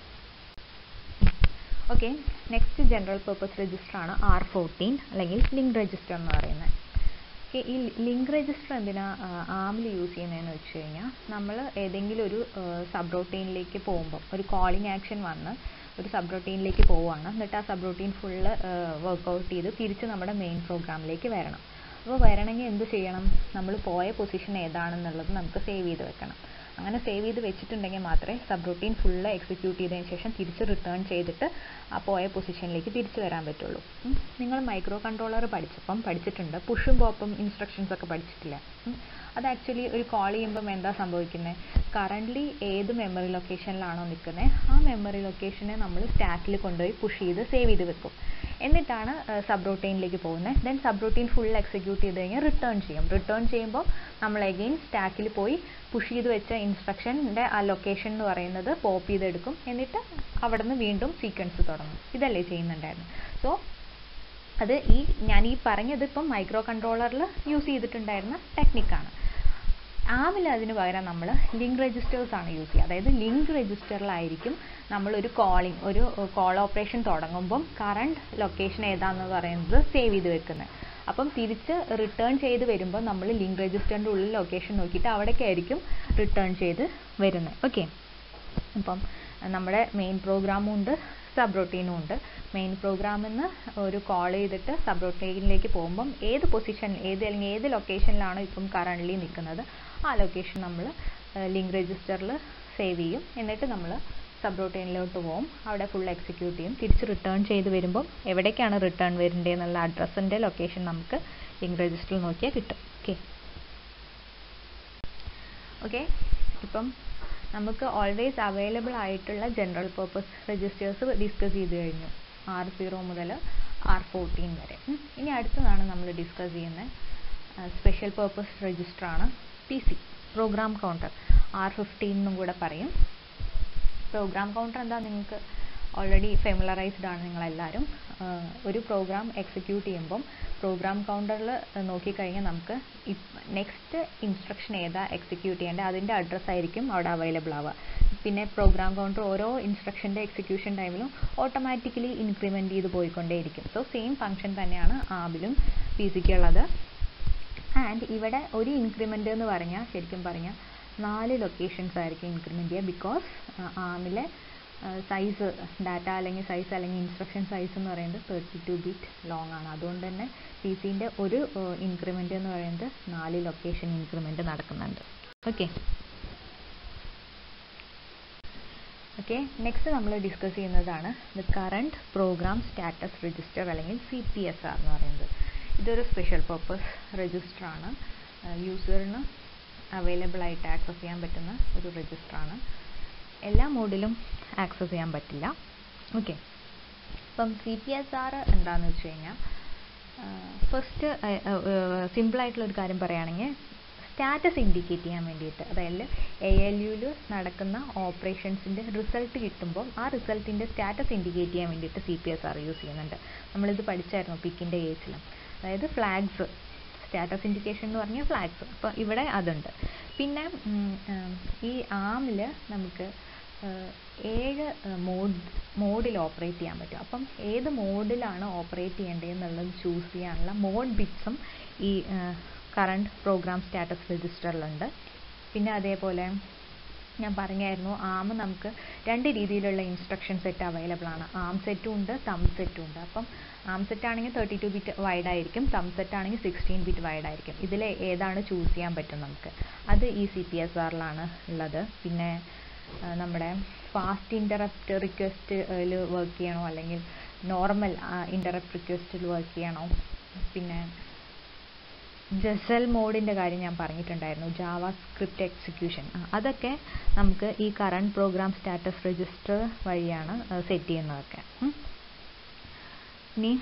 Okay, next general purpose register ആണ് ആർ ഫോർട്ടീൻ അല്ലെങ്കിൽ ലിങ്ക് രജിസ്റ്റർ എന്ന് പറയുന്നത്. ഓക്കെ, ഈ ലിങ്ക് രജിസ്റ്റർ എന്തിനാ ആമിൽ യൂസ് ചെയ്യുന്നതെന്ന് വെച്ച് കഴിഞ്ഞാൽ നമ്മൾ ഏതെങ്കിലും ഒരു സബ് റൂട്ടീനിലേക്ക് പോകുമ്പോൾ ഒരു കോളിംഗ് ആക്ഷൻ വന്ന് ഒരു സബ് റൂട്ടീനിലേക്ക് പോവുകയാണ്, എന്നിട്ട് ആ സബ് റൂട്ടീൻ ഫുള്ള് വർക്കൗട്ട് ചെയ്ത് തിരിച്ച് നമ്മുടെ മെയിൻ പ്രോഗ്രാമിലേക്ക് വരണം. അപ്പോൾ വരണമെങ്കിൽ എന്ത് ചെയ്യണം? നമ്മൾ പോയ പൊസിഷൻ ഏതാണെന്നുള്ളത് നമുക്ക് സേവ് ചെയ്ത് വെക്കണം. അങ്ങനെ സേവ് ചെയ്ത് വെച്ചിട്ടുണ്ടെങ്കിൽ മാത്രമേ സബ് റൂട്ടീൻ ഫുള്ള് എക്സിക്യൂട്ട് ചെയ്തതിന് ശേഷം തിരിച്ച് റിട്ടേൺ ചെയ്തിട്ട് ആ പോയ പൊസിഷനിലേക്ക് തിരിച്ച് വരാൻ പറ്റുള്ളൂ. നിങ്ങൾ മൈക്രോ കൺട്രോളർ പഠിച്ചപ്പം പഠിച്ചിട്ടുണ്ട്, പുഷും പോപ്പും ഇൻസ്ട്രക്ഷൻസ് ഒക്കെ പഠിച്ചിട്ടില്ല. അത് ആക്ച്വലി ഒരു കോൾ ചെയ്യുമ്പം എന്താ സംഭവിക്കുന്നത്? കറൻ്റ്ലി ഏത് മെമ്മറി ലൊക്കേഷനിലാണോ നിൽക്കുന്നത് ആ മെമ്മറി ലൊക്കേഷനെ നമ്മൾ സ്റ്റാക്കിൽ കൊണ്ടുപോയി പുഷ് ചെയ്ത് സേവ് ചെയ്ത് വെക്കും. എന്നിട്ടാണ് സബ് റൂട്ടീനിലേക്ക് പോകുന്നത്. Then subroutine full execute ചെയ്ത് കഴിഞ്ഞാൽ റിട്ടേൺ ചെയ്യും. റിട്ടേൺ ചെയ്യുമ്പോൾ നമ്മൾ അഗെയിൻ സ്റ്റാക്കിൽ പോയി പുഷ് ചെയ്ത് വെച്ച ഇൻസ്ട്രക്ഷൻ്റെ ആ ലൊക്കേഷൻ എന്ന് പറയുന്നത് പോപ്പ് ചെയ്തെടുക്കും. എന്നിട്ട് അവിടെ നിന്ന് വീണ്ടും സീക്വൻസ് തുടങ്ങും. ഇതല്ലേ ചെയ്യുന്നുണ്ടായിരുന്നു. സോ അത് ഈ ഞാൻ ഈ പറഞ്ഞത് ഇപ്പം മൈക്രോ കൺട്രോളറിൽ യൂസ് ചെയ്തിട്ടുണ്ടായിരുന്ന ടെക്നിക്കാണ്. ആമിൽ അതിന് പകരം നമ്മൾ ലിങ്ക് രജിസ്റ്റേഴ്സ് ആണ് യൂസ് ചെയ്യുക. അതായത് ലിങ്ക് രജിസ്റ്ററിലായിരിക്കും നമ്മളൊരു കോളിംഗ് ഒരു കോൾ ഓപ്പറേഷൻ തുടങ്ങുമ്പം കറണ്ട് ലൊക്കേഷൻ ഏതാണെന്ന് പറയുന്നത് സേവ് ചെയ്ത് വെക്കുന്നത്. അപ്പം തിരിച്ച് റിട്ടേൺ ചെയ്ത് വരുമ്പോൾ നമ്മൾ ലിങ്ക് രജിസ്റ്ററിൻ്റെ ഉള്ളിൽ ലൊക്കേഷൻ നോക്കിയിട്ട് അവിടേക്കായിരിക്കും റിട്ടേൺ ചെയ്ത് വരുന്നത്. ഓക്കെ, അപ്പം നമ്മുടെ മെയിൻ പ്രോഗ്രാമും ഉണ്ട്, സബ് റൊട്ടീനും ഉണ്ട്. മെയിൻ പ്രോഗ്രാമിൽ നിന്ന് ഒരു കോൾ ചെയ്തിട്ട് സബ് റൊട്ടീനിലേക്ക് പോകുമ്പം ഏത് പൊസിഷൻ ഏത് അല്ലെങ്കിൽ ഏത് ലൊക്കേഷനിലാണോ ഇപ്പം കറൻ്റ്ലി നിൽക്കുന്നത് ആ ലൊക്കേഷൻ നമ്മൾ ലിങ്ക് രജിസ്റ്ററിൽ സേവ് ചെയ്യും. എന്നിട്ട് നമ്മൾ സബ് റൊട്ടീനിലോട്ട് പോകും, അവിടെ ഫുൾ എക്സിക്യൂട്ട് ചെയ്യും. തിരിച്ച് റിട്ടേൺ ചെയ്ത് വരുമ്പം എവിടേക്കാണ് റിട്ടേൺ വരേണ്ടത് എന്നുള്ള അഡ്രസ്സിൻ്റെ ലൊക്കേഷൻ നമുക്ക് ലിങ്ക് രജിസ്റ്ററിൽ നോക്കിയാൽ കിട്ടും. ഓക്കെ ഓക്കെ ഇപ്പം നമുക്ക് ഓൾവേസ് അവൈലബിൾ ആയിട്ടുള്ള ജനറൽ പർപ്പസ് രജിസ്റ്റേഴ്സ് ഡിസ്കസ് ചെയ്ത് കഴിഞ്ഞു, ആർ സീറോ മുതൽ ആർ ഫോർട്ടീൻ വരെ. ഇനി അടുത്തതാണ് നമ്മൾ ഡിസ്കസ് ചെയ്യുന്നത് സ്പെഷ്യൽ പർപ്പസ് രജിസ്റ്ററാണ് P C, program counter, R fifteen എന്നും കൂടെ പറയും. പ്രോഗ്രാം കൗണ്ടർ എന്താ നിങ്ങൾക്ക് ഓൾറെഡി ഫെമിലറൈസ്ഡ് ആണ് നിങ്ങളെല്ലാവരും. ഒരു പ്രോഗ്രാം എക്സിക്യൂട്ട് ചെയ്യുമ്പം പ്രോഗ്രാം കൗണ്ടറിൽ നോക്കിക്കഴിഞ്ഞാൽ നമുക്ക് നെക്സ്റ്റ് ഇൻസ്ട്രക്ഷൻ ഏതാ എക്സിക്യൂട്ട് ചെയ്യേണ്ടത് അതിൻ്റെ അഡ്രസ്സ് ആയിരിക്കും അവിടെ അവൈലബിൾ ആവുക. പിന്നെ പ്രോഗ്രാം കൗണ്ടർ ഓരോ ഇൻസ്ട്രക്ഷൻ്റെ എക്സിക്യൂഷൻ ടൈമിലും ഓട്ടോമാറ്റിക്കലി ഇൻക്രിമെൻറ്റ് ചെയ്ത് പോയിക്കൊണ്ടേയിരിക്കും. സോ സെയിം ഫംഗ്ഷൻ തന്നെയാണ് ആബിലും പി സിക്കുള്ളത്. ആൻഡ് ഇവിടെ ഒരു ഇൻക്രിമെൻ്റ് എന്ന് പറഞ്ഞാൽ ശരിക്കും പറഞ്ഞാൽ നാല് ലൊക്കേഷൻസ് ആയിരിക്കും ഇൻക്രിമെൻറ്റ് ചെയ്യുക. ബിക്കോസ് ആമിലെ സൈസ് ഡാറ്റ അല്ലെങ്കിൽ സൈസ് അല്ലെങ്കിൽ ഇൻസ്ട്രക്ഷൻ സൈസ് എന്ന് പറയുന്നത് തേർട്ടി ടു ബിറ്റ് ലോങ് ആണ്. അതുകൊണ്ട് തന്നെ പി സിൻ്റെ ഒരു ഇൻക്രിമെൻ്റ് എന്ന് പറയുന്നത് നാല് ലൊക്കേഷൻ ഇൻക്രിമെൻ്റ് നടക്കുന്നുണ്ട്. ഓക്കെ ഓക്കെ നെക്സ്റ്റ് നമ്മൾ ഡിസ്കസ് ചെയ്യുന്നതാണ് the current program status register അല്ലെങ്കിൽ സി പി എസ് ആർ എന്ന് പറയുന്നത്. ഇതൊരു സ്പെഷ്യൽ പർപ്പസ് രജിസ്റ്ററാണ്, യൂസറിന് അവൈലബിൾ ആയിട്ട് ആക്സസ് ചെയ്യാൻ പറ്റുന്ന ഒരു രജിസ്റ്ററാണ്. എല്ലാ മോഡിലും ആക്സസ് ചെയ്യാൻ പറ്റില്ല. ഓക്കെ അപ്പം സി പി എസ് ആർ എന്താണെന്ന് വെച്ച് കഴിഞ്ഞാൽ ഫസ്റ്റ് സിമ്പിളായിട്ടുള്ളൊരു കാര്യം പറയുകയാണെങ്കിൽ സ്റ്റാറ്റസ് ഇൻഡിക്കേറ്റ് ചെയ്യാൻ വേണ്ടിയിട്ട്, അതായത് എ എൽ യുവിൽ നടക്കുന്ന ഓപ്പറേഷൻസിൻ്റെ റിസൾട്ട് കിട്ടുമ്പോൾ ആ റിസൾട്ടിൻ്റെ സ്റ്റാറ്റസ് ഇൻഡിക്കേറ്റ് ചെയ്യാൻ വേണ്ടിയിട്ട് C P S R use ചെയ്യുന്നുണ്ട്. നമ്മളിത് പഠിച്ചായിരുന്നു പിക്കിൻ്റെ കേസിലും. അതായത് ഫ്ലാഗ്സ്, സ്റ്റാറ്റസ് ഇൻഡിക്കേഷൻ എന്ന് പറഞ്ഞാൽ ഫ്ലാഗ്സ്. അപ്പോൾ ഇവിടെ അതുണ്ട്. പിന്നെ ഈ ആമിൽ നമുക്ക് ഏഴ് മോഡ് മോഡിൽ ഓപ്പറേറ്റ് ചെയ്യാൻ പറ്റും. അപ്പം ഏത് മോഡിലാണ് ഓപ്പറേറ്റ് ചെയ്യേണ്ടതെന്നുള്ളത് ചൂസ് ചെയ്യാനുള്ള മോഡ് ബിറ്റ്സും ഈ കറണ്ട് പ്രോഗ്രാം സ്റ്റാറ്റസ് രജിസ്റ്ററിലുണ്ട്. പിന്നെ അതേപോലെ ഞാൻ പറഞ്ഞായിരുന്നു ആം നമുക്ക് രണ്ട് രീതിയിലുള്ള ഇൻസ്ട്രക്ഷൻ സെറ്റ് അവൈലബിൾ ആണ്. ആം സെറ്റും ഉണ്ട്, തം സെറ്റും ഉണ്ട്. അപ്പം ആം സെറ്റ് ആണെങ്കിൽ തേർട്ടി ടു ബിറ്റ് വൈഡ് ആയിരിക്കും, തം സെറ്റ് ആണെങ്കിൽ സിക്സ്റ്റീൻ ബിറ്റ് വൈഡ് ആയിരിക്കും. ഇതിൽ ഏതാണ് ചൂസ് ചെയ്യാൻ പറ്റും നമുക്ക്, അത് ഈ സി പി എസ് ആറിലാണ് ഉള്ളത്. പിന്നെ നമ്മുടെ ഫാസ്റ്റ് ഇൻ്ററപ്റ്റ് റിക്വസ്റ്റിൽ വർക്ക് ചെയ്യണോ അല്ലെങ്കിൽ നോർമൽ ഇൻ്ററപ്റ്റ് റിക്വസ്റ്റിൽ വർക്ക് ചെയ്യണോ, പിന്നെ ജസൽ മോഡിൻ്റെ കാര്യം ഞാൻ പറഞ്ഞിട്ടുണ്ടായിരുന്നു, ജാവ സ്ക്രിപ്റ്റ് എക്സിക്യൂഷൻ, അതൊക്കെ നമുക്ക് ഈ കറണ്ട് പ്രോഗ്രാം സ്റ്റാറ്റസ് രജിസ്റ്റർ വഴിയാണ് സെറ്റ് ചെയ്യുന്നതൊക്കെ. ഇനി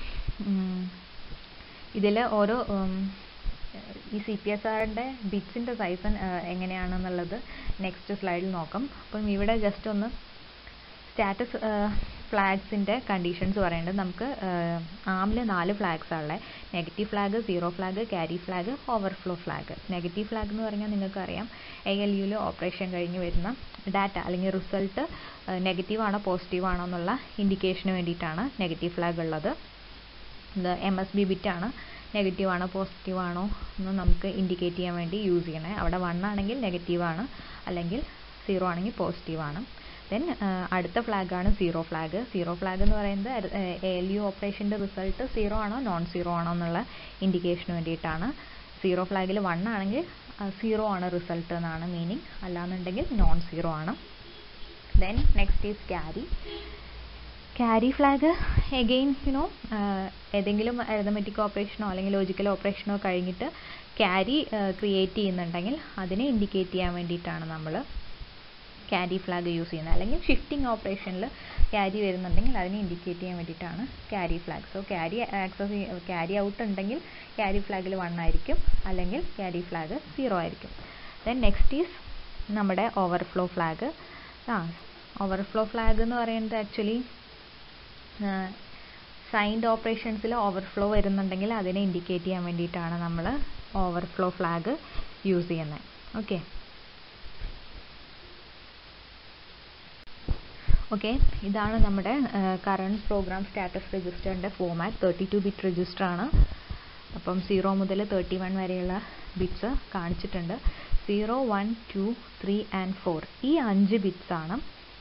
ഇതിൽ ഓരോ ഈ സി പി എസ് ആറിൻ്റെ ബിറ്റ്സിൻ്റെ സൈസ് എങ്ങനെയാണെന്നുള്ളത് നെക്സ്റ്റ് സ്ലൈഡിൽ നോക്കാം. അപ്പം ഇവിടെ ജസ്റ്റ് ഒന്ന് സ്റ്റാറ്റസ് ഫ്ലാഗ്സിൻ്റെ കണ്ടീഷൻസ് പറയുന്നത് നമുക്ക് ആമിൽ നാല് ഫ്ലാഗ്സാണ് ഉള്ളത്. Negative flag, zero flag, carry flag, overflow flag. Negative flag എന്ന് പറഞ്ഞാൽ നിങ്ങൾക്കറിയാം എ എൽ യുവിൽ ഓപ്പറേഷൻ കഴിഞ്ഞ് വരുന്ന ഡാറ്റ അല്ലെങ്കിൽ റിസൾട്ട് നെഗറ്റീവ് ആണോ പോസിറ്റീവ് ആണോ എന്നുള്ള ഇൻഡിക്കേഷന് വേണ്ടിയിട്ടാണ് നെഗറ്റീവ് ഫ്ലാഗ് ഉള്ളത്. ഇത് എം എസ് ബി ബിറ്റാണ്, നെഗറ്റീവ് ആണോ പോസിറ്റീവ് ആണോ എന്ന് നമുക്ക് ഇൻഡിക്കേറ്റ് ചെയ്യാൻ വേണ്ടി യൂസ് ചെയ്യണേ. അവിടെ വൺ ആണെങ്കിൽ നെഗറ്റീവാണ്, അല്ലെങ്കിൽ സീറോ ആണെങ്കിൽ പോസിറ്റീവാണ്. ദെൻ അടുത്ത ഫ്ലാഗാണ് സീറോ ഫ്ലാഗ്. സീറോ ഫ്ലാഗ് എന്ന് പറയുന്നത് എ എൽ യു ഓപ്പറേഷൻ്റെ റിസൾട്ട് സീറോ ആണോ നോൺ സീറോ ആണോ എന്നുള്ള ഇൻഡിക്കേഷന് വേണ്ടിയിട്ടാണ്. സീറോ ഫ്ലാഗിൽ വൺ ആണെങ്കിൽ സീറോ ആണ് റിസൾട്ട് എന്നാണ് മീനിങ്, അല്ലാന്നുണ്ടെങ്കിൽ നോൺ സീറോ ആണ്. Then next is carry. Carry flag again you know ഏതെങ്കിലും അരിതമെറ്റിക് ഓപ്പറേഷനോ അല്ലെങ്കിൽ ലോജിക്കൽ ഓപ്പറേഷനോ കഴിഞ്ഞിട്ട് ക്യാരി ക്രിയേറ്റ് ചെയ്യുന്നുണ്ടെങ്കിൽ അതിനെ ഇൻഡിക്കേറ്റ് ചെയ്യാൻ വേണ്ടിയിട്ടാണ് നമ്മൾ ക്യാരി ഫ്ലാഗ് യൂസ് ചെയ്യുന്നത്. അല്ലെങ്കിൽ ഷിഫ്റ്റിംഗ് ഓപ്പറേഷനിൽ ക്യാരി വരുന്നുണ്ടെങ്കിൽ അതിനെ ഇൻഡിക്കേറ്റ് ചെയ്യാൻ വേണ്ടിയിട്ടാണ് carry flag. So carry access carry out ഉണ്ടെങ്കിൽ ക്യാരി ഫ്ലാഗിൽ വൺ ആയിരിക്കും, അല്ലെങ്കിൽ ക്യാരി ഫ്ലാഗ് സീറോ ആയിരിക്കും. ദെൻ നെക്സ്റ്റ് ഈസ് നമ്മുടെ ഓവർഫ്ലോ ഫ്ലാഗ്. ആ ഓവർഫ്ലോ ഫ്ലാഗ് എന്ന് പറയുന്നത് ആക്ച്വലി സൈൻഡ് ഓപ്പറേഷൻസിൽ ഓവർഫ്ലോ വരുന്നുണ്ടെങ്കിൽ അതിനെ ഇൻഡിക്കേറ്റ് ചെയ്യാൻ വേണ്ടിയിട്ടാണ് നമ്മൾ ഓവർഫ്ലോ ഫ്ലാഗ് യൂസ് ചെയ്യുന്നത്. ഓക്കെ ഓക്കെ ഇതാണ് നമ്മുടെ കറണ്ട് പ്രോഗ്രാം സ്റ്റാറ്റസ് രജിസ്റ്ററിൻ്റെ ഫോമാറ്റ്. തേർട്ടി ടു ബിറ്റ് രജിസ്റ്ററാണ്. അപ്പം സീറോ മുതൽ തേർട്ടി വൺ വരെയുള്ള ബിറ്റ്സ് കാണിച്ചിട്ടുണ്ട്. Zero one two three and four ഈ അഞ്ച് ബിറ്റ്സാണ്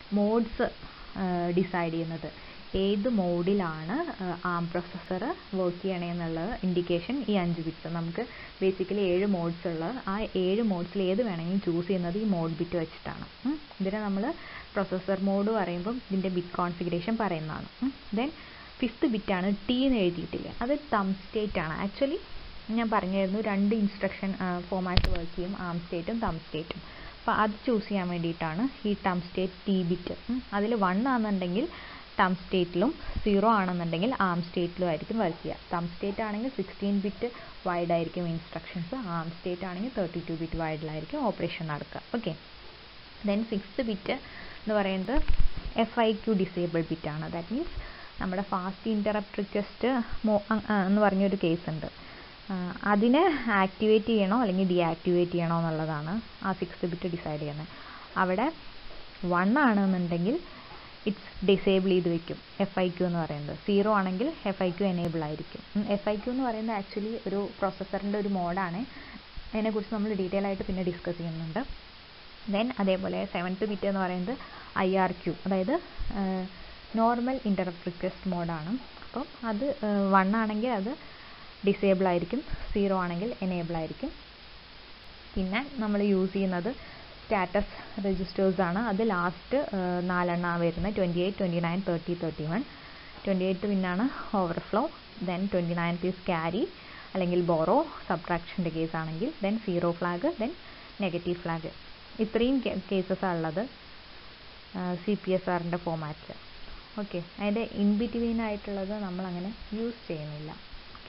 മോഡ്സ് ഡിസൈഡ് ചെയ്യുന്നത്. ഏത് മോഡിലാണ് ആം പ്രൊസസ്സർ വർക്ക് ചെയ്യണേ എന്നുള്ളത് ഇൻഡിക്കേഷൻ ഈ അഞ്ച് ബിറ്റ്സ്. നമുക്ക് ബേസിക്കലി ഏഴ് മോഡ്സ് ഉള്ളത്. ആ ഏഴ് മോഡ്സിൽ ഏത് വേണമെങ്കിലും ചൂസ് ചെയ്യുന്നത് ഈ മോഡ് ബിറ്റ് വെച്ചിട്ടാണ്. ഇതിനെ നമ്മൾ പ്രൊസസ്സർ മോഡ് പറയുമ്പം ഇതിൻ്റെ ബിറ്റ് കോൺഫിഗറേഷൻ പറയുന്നതാണ്. ദെൻ ഫിഫ്ത്ത് ബിറ്റാണ് ടി എന്ന് എഴുതിയിട്ടില്ല, അത് തം സ്റ്റേറ്റ് ആണ്. ആക്ച്വലി ഞാൻ പറഞ്ഞിരുന്നു രണ്ട് ഇൻസ്ട്രക്ഷൻ ഫോമാറ്റ് വർക്ക് ചെയ്യും, ആം സ്റ്റേറ്റും തം സ്റ്റേറ്റും. അപ്പോൾ അത് ചൂസ് ചെയ്യാൻ വേണ്ടിയിട്ടാണ് ഈ തം സ്റ്റേറ്റ് ടി ബിറ്റ്. അതിൽ വൺ ആണെന്നുണ്ടെങ്കിൽ തം സ്റ്റേറ്റിലും സീറോ ആണെന്നുണ്ടെങ്കിൽ ആം സ്റ്റേറ്റിലും ആയിരിക്കും വർക്ക് ചെയ്യുക. തം സ്റ്റേറ്റ് ആണെങ്കിൽ സിക്സ്റ്റീൻ ബിറ്റ് വൈഡ് ആയിരിക്കും ഇൻസ്ട്രക്ഷൻസ്, ആം സ്റ്റേറ്റ് ആണെങ്കിൽ തേർട്ടി ടു ബിറ്റ് വൈഡിലായിരിക്കും ഓപ്പറേഷൻ നടക്കുക. ഓക്കെ, ദെൻ സിക്സ്ത് ബിറ്റ് എന്ന് പറയുന്നത് എഫ് ഐ ക്യു ഡിസേബിൾ ബിറ്റാണ്. ദാറ്റ് മീൻസ് നമ്മുടെ ഫാസ്റ്റ് ഇൻറ്ററപ്റ്റ് റിക്വസ്റ്റ് എന്ന് പറഞ്ഞൊരു കേസ് ഉണ്ട്, അതിനെ ആക്ടിവേറ്റ് ചെയ്യണോ അല്ലെങ്കിൽ ഡീആക്ടിവേറ്റ് ചെയ്യണോ എന്നുള്ളതാണ് ആ സിക്സ്ത് ബിറ്റ് ഡിസൈഡ് ചെയ്യുന്നത്. അവിടെ വൺ ആണെന്നുണ്ടെങ്കിൽ ഇറ്റ്സ് ഡിസേബിൾ ചെയ്ത് വെക്കും എഫ് ഐ ക്യു എന്ന് പറയുന്നത്. സീറോ ആണെങ്കിൽ എഫ് ഐ ക്യു എനേബിൾ ആയിരിക്കും. എഫ് ഐ ക്യു എന്ന് പറയുന്നത് ആക്ച്വലി ഒരു പ്രോസസ്സറിൻ്റെ ഒരു മോഡാണ്. അതിനെക്കുറിച്ച് നമ്മൾ ഡീറ്റെയിൽ ആയിട്ട് പിന്നെ ഡിസ്കസ് ചെയ്യുന്നുണ്ട്. ദെൻ അതേപോലെ സെവൻത്ത് ബിറ്റ് എന്ന് പറയുന്നത് ഐ ആർ ക്യു, അതായത് നോർമൽ ഇൻറ്ററപ്റ്റ് റിക്വസ്റ്റ് മോഡാണ്. അപ്പം അത് വൺ ആണെങ്കിൽ അത് ഡിസേബിൾ ആയിരിക്കും, സീറോ ആണെങ്കിൽ എനേബിൾ ആയിരിക്കും. പിന്നെ നമ്മൾ യൂസ് ചെയ്യുന്നത് സ്റ്റാറ്റസ് രജിസ്റ്റേഴ്സ് ആണ്. അത് ലാസ്റ്റ് നാലെണ്ണമാണ് വരുന്നത്, twenty eight twenty nine thirty thirty one. Twenty eighth പിന്നാണ് overflow, then twenty ninth is carry അല്ലെങ്കിൽ ബോറോ സബ്ട്രാക്ഷൻ്റെ കേസ് ആണെങ്കിൽ, then zero flag, then negative flag. ഇത്രയും കേസസാണ് ഉള്ളത് സി പി എസ് ആറിൻ്റെ ഫോമാറ്റിൽ. ഓക്കെ, അതിൻ്റെ ഇൻ ബിറ്റ്വീൻ ആയിട്ടുള്ളത് നമ്മളങ്ങനെ യൂസ് ചെയ്യുന്നില്ല. ഓക്കെ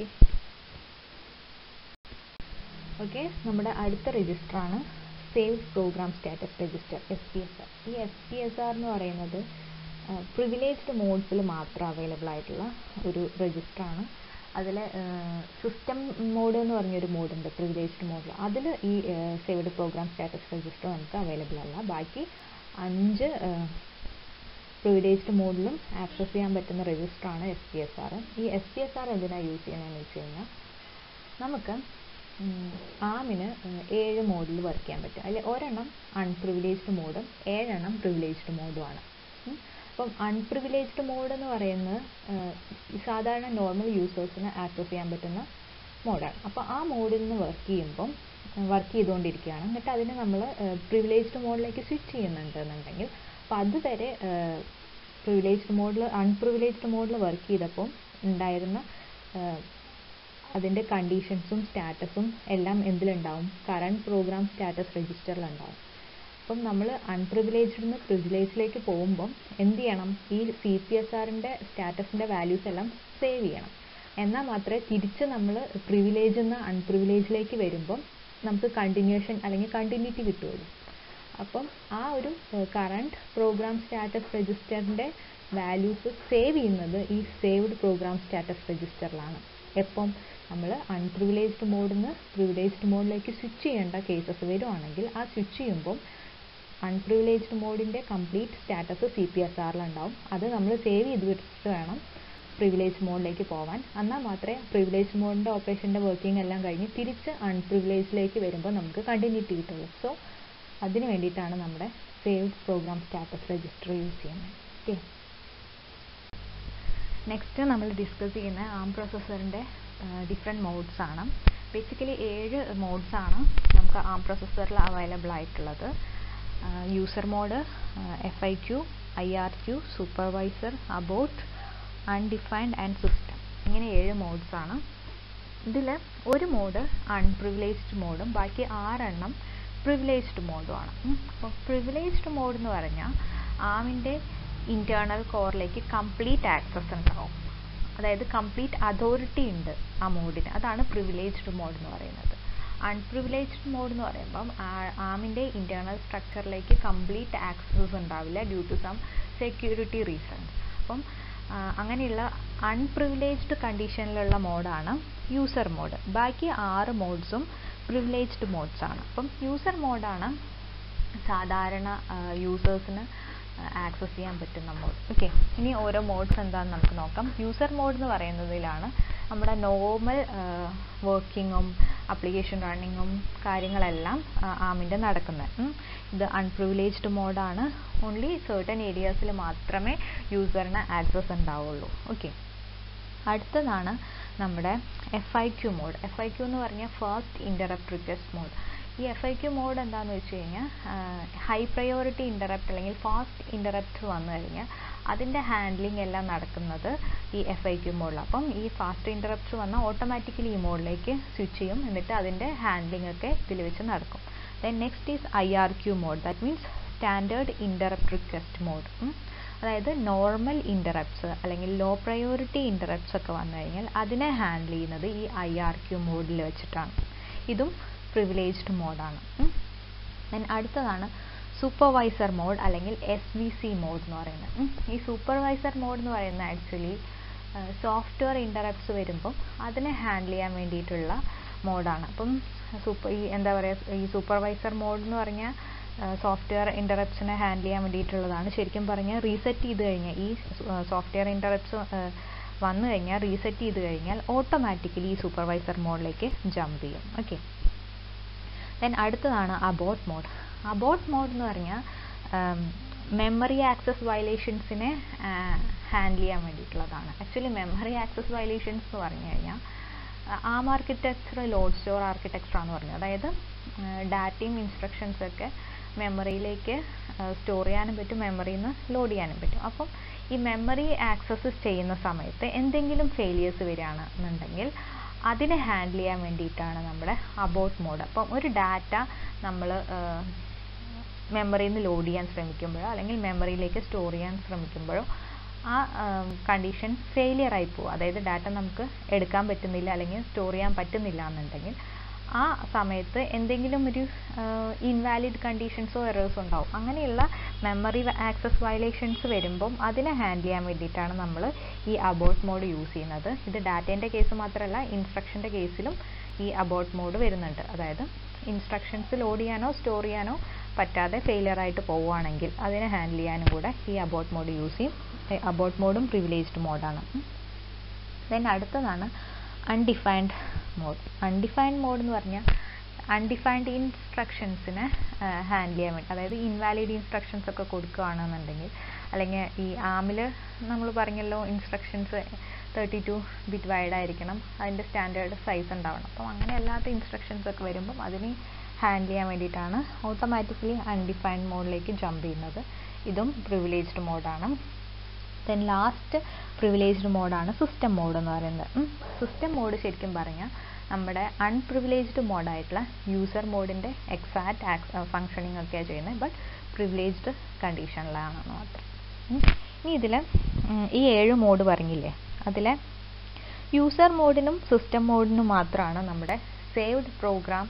ഓക്കെ നമ്മുടെ അടുത്ത രജിസ്റ്ററാണ് save program status register, S P S R. ഈ എസ് പി എസ് ആർ എന്ന് പറയുന്നത് പ്രിവിലേജ്ഡ് മോഡ്സിൽ മാത്രം അവൈലബിൾ ആയിട്ടുള്ള ഒരു രജിസ്റ്ററാണ്. അതിൽ സിസ്റ്റം മോഡ് എന്ന് പറഞ്ഞൊരു മോഡുണ്ട് പ്രിവിലേജ്ഡ് മോഡിൽ, അതിൽ ഈ സേവ്ഡ് പ്രോഗ്രാം സ്റ്റാറ്റസ് രജിസ്റ്റർ നമുക്ക് അവൈലബിൾ അല്ല. ബാക്കി അഞ്ച് പ്രിവിലേജ്ഡ് മോഡിലും ആക്സസ് ചെയ്യാൻ പറ്റുന്ന രജിസ്റ്ററാണ് എസ് പി എസ് ആർ. ഈ എസ് പി എസ് ആർ എന്തിനാണ് യൂസ് ചെയ്യുന്നതെന്ന് വെച്ച് കഴിഞ്ഞാൽ, നമുക്ക് ആമിന് ഏഴ് മോഡിൽ വർക്ക് ചെയ്യാൻ പറ്റും. അതിൽ ഒരെണ്ണം അൺപ്രിവിലേജ്ഡ് മോഡും ഏഴെണ്ണം പ്രിവിലേജ്ഡ് മോഡുമാണ്. അപ്പം അൺപ്രിവിലേജ്ഡ് മോഡ് എന്ന് പറയുന്നത് സാധാരണ നോർമൽ യൂസേഴ്സിന് ആക്സസ് ചെയ്യാൻ പറ്റുന്ന മോഡാണ്. അപ്പോൾ ആ മോഡിൽ നിന്ന് വർക്ക് ചെയ്യുമ്പം വർക്ക് ചെയ്തുകൊണ്ടിരിക്കുകയാണ്, എന്നിട്ട് അതിനെ നമ്മൾ പ്രിവിലേജ്ഡ് മോഡിലേക്ക് സ്വിച്ച് ചെയ്യുന്നുണ്ട് എന്നുണ്ടെങ്കിൽ, അപ്പോൾ അതുവരെ പ്രിവിലേജ്ഡ് മോഡിൽ അൺപ്രിവിലേജ്ഡ് മോഡിൽ വർക്ക് ചെയ്തപ്പോൾ ഉണ്ടായിരുന്ന അതിൻ്റെ കണ്ടീഷൻസും സ്റ്റാറ്റസും എല്ലാം എന്തിലുണ്ടാവും, കറണ്ട് പ്രോഗ്രാം സ്റ്റാറ്റസ് രജിസ്റ്ററിലുണ്ടാവും. അപ്പം നമ്മൾ അൺപ്രിവിലേജ്ഡ് നിന്ന് പ്രിവിലേജിലേക്ക് പോകുമ്പം എന്ത് ചെയ്യണം, ഈ സി പി എസ് ആറിൻ്റെ സ്റ്റാറ്റസിൻ്റെ വാല്യൂസ് എല്ലാം സേവ് ചെയ്യണം. എന്നാൽ മാത്രമേ തിരിച്ച് നമ്മൾ പ്രിവിലേജിൽ നിന്ന് അൺപ്രിവിലേജിലേക്ക് വരുമ്പം നമുക്ക് കണ്ടിന്യൂഷൻ അല്ലെങ്കിൽ കണ്ടിന്യൂറ്റി കിട്ടുകയുള്ളൂ. അപ്പം ആ ഒരു കറണ്ട് പ്രോഗ്രാം സ്റ്റാറ്റസ് രജിസ്റ്ററിൻ്റെ വാല്യൂസ് സേവ് ചെയ്യുന്നത് ഈ സേവ്ഡ് പ്രോഗ്രാം സ്റ്റാറ്റസ് രജിസ്റ്ററിലാണ്. എപ്പം നമ്മൾ അൺപ്രിവിലേജ്ഡ് മോഡിൽ നിന്ന് പ്രിവിലേജ്ഡ് മോഡിലേക്ക് സ്വിച്ച് ചെയ്യേണ്ട കേസസ് വരുവാണെങ്കിൽ, ആ സ്വിച്ച് ചെയ്യുമ്പം അൺപ്രിവിലേജ്ഡ് മോഡിൻ്റെ complete status C P S ആറിലുണ്ടാവും. അത് നമ്മൾ സേവ് ചെയ്ത് വെച്ചിട്ട് വേണം പ്രിവിലേജ് മോഡിലേക്ക് പോകാൻ. എന്നാൽ മാത്രമേ പ്രിവിലേജ് മോഡിൻ്റെ ഓപ്പറേഷൻ്റെ വർക്കിംഗ് എല്ലാം കഴിഞ്ഞ് തിരിച്ച് അൺപ്രിവിലേജിലേക്ക് വരുമ്പോൾ നമുക്ക് കണ്ടിന്യൂറ്റി കിട്ടുള്ളൂ. സോ അതിന് വേണ്ടിയിട്ടാണ് നമ്മുടെ saved program status register use ചെയ്യുന്നത്. ഓക്കെ, നെക്സ്റ്റ് നമ്മൾ ഡിസ്കസ് ചെയ്യുന്ന ആം പ്രോസസ്സറിൻ്റെ ഡിഫറെൻറ്റ് മോഡ്സ് ആണ്. ബേസിക്കലി ഏഴ് മോഡ്സ് ആണ് നമുക്ക് ആം പ്രോസസ്സറിൽ അവൈലബിൾ ആയിട്ടുള്ളത്. User mode, F I Q, I R Q, supervisor, abort, undefined and system. ഇങ്ങനെ ഏഴ് മോഡ്സ് ആണ്. ഇതിൽ ഒരു മോഡ് അൺപ്രിവിലേജ്ഡ് മോഡും ബാക്കി ആറെണ്ണം പ്രിവിലേജ്ഡ് മോഡുമാണ്. അപ്പോൾ പ്രിവിലേജ്ഡ് മോഡ് എന്ന് പറഞ്ഞാൽ ആമിൻ്റെ ഇൻറ്റേർണൽ കോറിലേക്ക് കംപ്ലീറ്റ് ആക്സസ് ഉണ്ടാവും, അതായത് കംപ്ലീറ്റ് അതോറിറ്റി ഉണ്ട് ആ മോഡിന്. അതാണ് പ്രിവിലേജ്ഡ് മോഡ് എന്ന് പറയുന്നത്. അൺപ്രിവിലേജ്ഡ് മോഡ് എന്ന് പറയുമ്പം ആമിൻ്റെ ഇൻറ്റേർണൽ സ്ട്രക്ചറിലേക്ക് കംപ്ലീറ്റ് ആക്സസ് ഉണ്ടാവില്ല due to some security reasons. അപ്പം അങ്ങനെയുള്ള അൺപ്രിവിലേജ്ഡ് കണ്ടീഷനിലുള്ള മോഡാണ് യൂസർ മോഡ്. ബാക്കി ആറ് മോഡ്സും പ്രിവിലേജ്ഡ് മോഡ്സ് ആണ്. അപ്പം യൂസർ മോഡാണ് സാധാരണ യൂസേഴ്സിന് ആക്സസ് ചെയ്യാൻ പറ്റുന്ന മോഡ്. ഓക്കെ, ഇനി ഓരോ മോഡ്സ് എന്താണെന്ന് നമുക്ക് നോക്കാം. യൂസർ മോഡ് എന്ന് പറയുന്നതിലാണ് നമ്മുടെ നോർമൽ വർക്കിങ്ങും ആപ്ലിക്കേഷൻ റണ്ണിങ്ങും കാര്യങ്ങളെല്ലാം ആമിൻ്റെ നടക്കുന്നത്. ഇത് അൺപ്രിവിലേജ്ഡ് മോഡാണ്. ഓൺലി certain ഏരിയാസിൽ മാത്രമേ യൂസറിന് ആക്സസ് ഉണ്ടാവുള്ളൂ. ഓക്കെ, അടുത്തതാണ് നമ്മുടെ F I Q mode. F I Q എന്ന് പറഞ്ഞാൽ ഫാസ്റ്റ് ഇൻ്ററപ്റ്റ് റിക്വസ്റ്റ് മോഡ്. ഈ എഫ് ഐ ക്യു മോഡ് എന്താണെന്ന് വെച്ച് കഴിഞ്ഞാൽ ഹൈ പ്രയോറിറ്റി ഇൻ്ററപ്റ്റ് അല്ലെങ്കിൽ ഫാസ്റ്റ് ഇൻ്ററപ്റ്റ് വന്നു കഴിഞ്ഞാൽ അതിൻ്റെ ഹാൻഡ്ലിംഗ് എല്ലാം നടക്കുന്നത് ഈ എഫ് ഐ ക്യു മോഡിലാണ്. അപ്പം ഈ ഫാസ്റ്റ് ഇൻ്ററപ്റ്റ് വന്നാൽ ഓട്ടോമാറ്റിക്കലി ഈ മോഡിലേക്ക് സ്വിച്ച് ചെയ്യും, എന്നിട്ട് അതിൻ്റെ ഹാൻഡ്ലിംഗ് ഒക്കെ ഇതിൽ വെച്ച് നടക്കും. Then next is I R Q mode, that means standard interrupt request mode. അതായത് നോർമൽ ഇൻ്ററപ്റ്റ്സ് അല്ലെങ്കിൽ ലോ പ്രയോറിറ്റി ഇൻ്ററപ്റ്റ്സ് ഒക്കെ വന്നു കഴിഞ്ഞാൽ അതിനെ ഹാൻഡിൽ ചെയ്യുന്നത് ഈ ഐ ആർ ക്യു മോഡിൽ വെച്ചിട്ടാണ്. ഇതും പ്രിവിലേജ്ഡ് മോഡാണ്. ദെൻ അടുത്തതാണ് സൂപ്പർവൈസർ മോഡ് അല്ലെങ്കിൽ എസ് വി സി മോഡ് എന്ന് പറയുന്നത്. ഈ സൂപ്പർവൈസർ മോഡ് എന്ന് പറയുന്നത് ആക്ച്വലി സോഫ്റ്റ്വെയർ ഇൻ്ററപ്റ്റ്സ് വരുമ്പം അതിനെ ഹാൻഡിൽ ചെയ്യാൻ വേണ്ടിയിട്ടുള്ള മോഡാണ്. അപ്പം സൂപ്പർ ഈ എന്താ പറയുക, ഈ സൂപ്പർവൈസർ മോഡ് എന്ന് പറഞ്ഞാൽ സോഫ്റ്റ്വെയർ ഇൻ്ററപ്റ്റ്സിനെ ഹാൻഡിൽ ചെയ്യാൻ വേണ്ടിയിട്ടുള്ളതാണ്. ശരിക്കും പറഞ്ഞാൽ റീസെറ്റ് ചെയ്ത് കഴിഞ്ഞാൽ ഈ സോഫ്റ്റ്വെയർ ഇൻ്ററപ്റ്റ്സ് വന്നു കഴിഞ്ഞാൽ റീസെറ്റ് ചെയ്ത് കഴിഞ്ഞാൽ ഓട്ടോമാറ്റിക്കലി ഈ സൂപ്പർവൈസർ മോഡിലേക്ക് ജമ്പ് ചെയ്യും. ഓക്കെ, ദെൻ അടുത്തതാണ് അബോർട്ട് മോഡ്. അബോർട്ട് മോഡ് എന്ന് പറഞ്ഞാൽ മെമ്മറി ആക്സസ് വയലേഷൻസിനെ ഹാൻഡിൽ ചെയ്യാൻ വേണ്ടിയിട്ടുള്ളതാണ്. ആക്ച്വലി മെമ്മറി ആക്സസ് വയലേഷൻസ് എന്ന് പറഞ്ഞു കഴിഞ്ഞാൽ ARM architecture load store architecture എന്ന് പറഞ്ഞത്, അതായത് ഡാറ്റയും ഇൻസ്ട്രക്ഷൻസ് ഒക്കെ മെമ്മറിയിലേക്ക് സ്റ്റോർ ചെയ്യാനും പറ്റും, മെമ്മറിയിൽ നിന്ന് ലോഡ് ചെയ്യാനും പറ്റും. അപ്പം ഈ മെമ്മറി ആക്സസ് ചെയ്യുന്ന സമയത്ത് എന്തെങ്കിലും ഫെയിലിയേഴ്സ് വരികയാണെന്നുണ്ടെങ്കിൽ അതിനെ ഹാൻഡിൽ ചെയ്യാൻ വേണ്ടിയിട്ടാണ് നമ്മുടെ അബോർട്ട് മോഡ്. അപ്പം ഒരു ഡാറ്റ നമ്മൾ മെമ്മറിയിൽ നിന്ന് ലോഡ് ചെയ്യാൻ ശ്രമിക്കുമ്പോഴോ അല്ലെങ്കിൽ മെമ്മറിയിലേക്ക് സ്റ്റോർ ചെയ്യാൻ ശ്രമിക്കുമ്പോഴോ ആ കണ്ടീഷൻ ഫെയിലിയർ ആയി പോകും. അതായത് ഡാറ്റ നമുക്ക് എടുക്കാൻ പറ്റുന്നില്ല അല്ലെങ്കിൽ സ്റ്റോർ ചെയ്യാൻ പറ്റുന്നില്ല എന്നുണ്ടെങ്കിൽ ആ സമയത്ത് എന്തെങ്കിലും ഒരു ഇൻവാലിഡ് കണ്ടീഷൻസോ എറേഴ്സോ ഉണ്ടാവും. അങ്ങനെയുള്ള മെമ്മറി ആക്സസ് വയലേഷൻസ് വരുമ്പം അതിനെ ഹാൻഡിൽ ചെയ്യാൻ വേണ്ടിയിട്ടാണ് നമ്മൾ ഈ അബോർട്ട് മോഡ് യൂസ് ചെയ്യുന്നത്. ഇത് ഡാറ്റേൻ്റെ കേസ് മാത്രമല്ല, ഇൻസ്ട്രക്ഷൻ്റെ കേസിലും ഈ അബോർട്ട് മോഡ് വരുന്നുണ്ട്. അതായത് ഇൻസ്ട്രക്ഷൻസ് ലോഡ് ചെയ്യാനോ സ്റ്റോർ ചെയ്യാനോ പറ്റാതെ ഫെയിലിയർ ആയിട്ട് പോവുകയാണെങ്കിൽ അതിനെ ഹാൻഡിൽ ചെയ്യാനും കൂടെ ഈ അബോർട്ട് മോഡ് യൂസ് ചെയ്യും. അബോർട്ട് മോഡും പ്രിവിലേജ്ഡ് മോഡാണ്. ദെൻ അടുത്തതാണ് അൺഡിഫൈൻഡ് മോഡ്. അൺഡിഫൈൻഡ് മോഡ് എന്ന് പറഞ്ഞാൽ അൺഡിഫൈൻഡ് ഇൻസ്ട്രക്ഷൻസിനെ ഹാൻഡിൽ ചെയ്യാൻ വേണ്ടി, അതായത് ഇൻവാലിഡ് ഇൻസ്ട്രക്ഷൻസ് ഒക്കെ കൊടുക്കുകയാണെന്നുണ്ടെങ്കിൽ, അല്ലെങ്കിൽ ഈ ആമിൽ നമ്മൾ പറഞ്ഞല്ലോ instructions thirty two bit wide ആയിരിക്കണം, അതിൻ്റെ സ്റ്റാൻഡേർഡ് സൈസ് ഉണ്ടാവണം. അപ്പം അങ്ങനെ അല്ലാത്ത ഇൻസ്ട്രക്ഷൻസ് ഒക്കെ വരുമ്പം അതിനെ ഹാൻഡിൽ ചെയ്യാൻ വേണ്ടിയിട്ടാണ് ഓട്ടോമാറ്റിക്കലി അൺഡിഫൈൻഡ് മോഡിലേക്ക് ജമ്പ് ചെയ്യുന്നത്. ഇതും പ്രിവിലേജ്ഡ് മോഡാണ്. ദെൻ ലാസ്റ്റ് പ്രിവിലേജ്ഡ് മോഡാണ് സിസ്റ്റം മോഡ് എന്ന് പറയുന്നത്. സിസ്റ്റം മോഡ് ശരിക്കും പറഞ്ഞാൽ നമ്മുടെ അൺപ്രിവിലേജ്ഡ് മോഡായിട്ടുള്ള യൂസർ മോഡിൻ്റെ എക്സാക്റ്റ് ഫങ്ഷനിങ് ഒക്കെയാണ് ചെയ്യുന്നത്, ബട്ട് പ്രിവിലേജ്ഡ് കണ്ടീഷനിലാണെന്ന് മാത്രം. ഇനി ഇതിൽ ഈ ഏഴ് മോഡ് പറഞ്ഞില്ലേ, അതിൽ യൂസർ മോഡിനും സിസ്റ്റം മോഡിനും മാത്രമാണ് നമ്മുടെ സേവ്ഡ് പ്രോഗ്രാം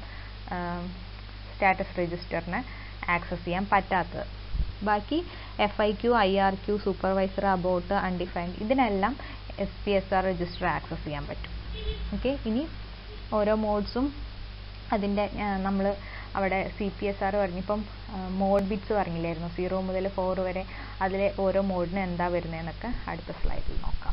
സ്റ്റാറ്റസ് രജിസ്റ്ററിനെ ആക്സസ് ചെയ്യാൻ പറ്റാത്തത്. ബാക്കി F I Q, I R Q, supervisor, abort, undefined ഇതിനെല്ലാം S P S R register access ചെയ്യാൻ പറ്റും. ഓക്കെ, ഇനി ഓരോ മോഡ്സും അതിൻ്റെ നമ്മൾ അവിടെ സി പി എസ് ആർ പറഞ്ഞിപ്പം മോഡ് ബിറ്റ്സ് പറഞ്ഞില്ലായിരുന്നു, സീറോ മുതൽ ഫോർ വരെ, അതിലെ ഓരോ മോഡിന് എന്താ വരുന്നതെന്നൊക്കെ അടുത്ത സ്ലൈഡിൽ നോക്കാം.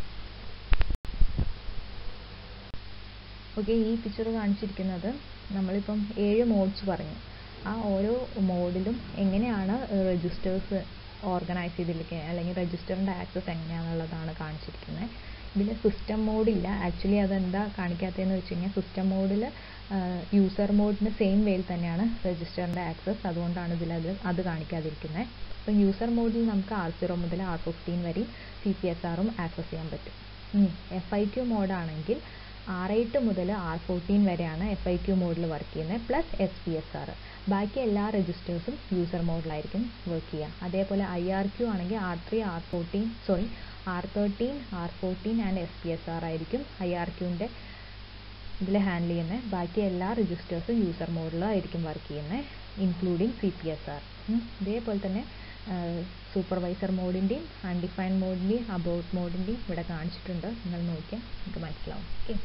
ഓക്കെ, ഈ പിക്ചർ കാണിച്ചിരിക്കുന്നത് നമ്മളിപ്പം ഏഴ് മോഡ്സ് പറഞ്ഞു. ആ ഓരോ മോഡിലും എങ്ങനെയാണ് രജിസ്റ്റേഴ്സ് ഓർഗനൈസ് ചെയ്തിരിക്കുന്നത് അല്ലെങ്കിൽ രജിസ്റ്ററിൻ്റെ ആക്സസ് എങ്ങനെയാണെന്നുള്ളതാണ് കാണിച്ചിരിക്കുന്നത്. ഇതിൽ സിസ്റ്റം മോഡില്ല. ആക്ച്വലി അതെന്താ കാണിക്കാത്തതെന്ന് വെച്ച് കഴിഞ്ഞാൽ സിസ്റ്റം മോഡിൽ യൂസർ മോഡിന് സെയിം വേയിൽ തന്നെയാണ് രജിസ്റ്ററിൻ്റെ ആക്സസ്, അതുകൊണ്ടാണ് ഇതിലത് അത് കാണിക്കാതിരിക്കുന്നത്. അപ്പം യൂസർ മോഡിൽ നമുക്ക് ആർ സീറോ മുതൽ ആർ ഫിഫ്റ്റീൻ വരെയും സി പി എസ് ആറും ആക്സസ് ചെയ്യാൻ പറ്റും. ഇനി എഫ് ഐ ക്യു മോഡാണെങ്കിൽ ആർ എയ്റ്റ് മുതൽ ആർ ഫോർട്ടീൻ വരെയാണ് എഫ് ഐ ക്യു മോഡിൽ വർക്ക് ചെയ്യുന്നത്, plus S P S R. ബാക്കി എല്ലാ രജിസ്റ്റേഴ്സും യൂസർ മോഡിലായിരിക്കും വർക്ക് ചെയ്യുക. അതേപോലെ ഐ ആർ ക്യു ആണെങ്കിൽ R three, R fourteen sorry R thirteen, R fourteen and S P S R ആയിരിക്കും ഐ ആർ ക്യുവിൻ്റെ ഇതിൽ ഹാൻഡിൽ ചെയ്യുന്നത്. ബാക്കി എല്ലാ രജിസ്റ്റേഴ്സും യൂസർ മോഡിലായിരിക്കും വർക്ക് ചെയ്യുന്നത്, including C P S R. ഇതേപോലെ തന്നെ സൂപ്പർവൈസർ മോഡിൻ്റെയും അൺഡിഫൈൻഡ് മോഡിൻ്റെയും അബോർട്ട് മോഡിൻ്റെയും ഇവിടെ കാണിച്ചിട്ടുണ്ട്, നിങ്ങൾ നോക്കിയാൽ നിങ്ങൾക്ക് മനസ്സിലാവും. ഓക്കെ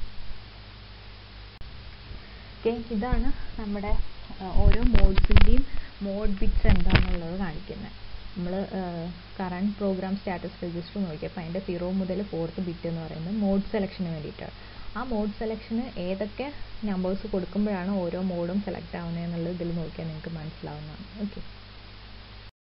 ഓക്കെ ഇതാണ് നമ്മുടെ ഓരോ മോഡ്സിൻ്റെയും മോഡ് ബിറ്റ്സ് എന്താണെന്നുള്ളത് കാണിക്കുന്നത്. നമ്മൾ കറണ്ട് പ്രോഗ്രാം സ്റ്റാറ്റസ് രജിസ്റ്റർ നോക്കിയപ്പോൾ അതിൻ്റെ സീറോ മുതൽ ഫോർത്ത് ബിറ്റ് എന്ന് പറയുന്നത് മോഡ് സെലക്ഷന് വേണ്ടിയിട്ടാണ്. ആ മോഡ് സെലക്ഷന് ഏതൊക്കെ നമ്പേഴ്സ് കൊടുക്കുമ്പോഴാണ് ഓരോ മോഡും സെലക്ട് ആവുന്നത് എന്നുള്ളത് ഇതിൽ നോക്കിയാൽ നിങ്ങൾക്ക് മനസ്സിലാവുന്നതാണ്. ഓക്കെ.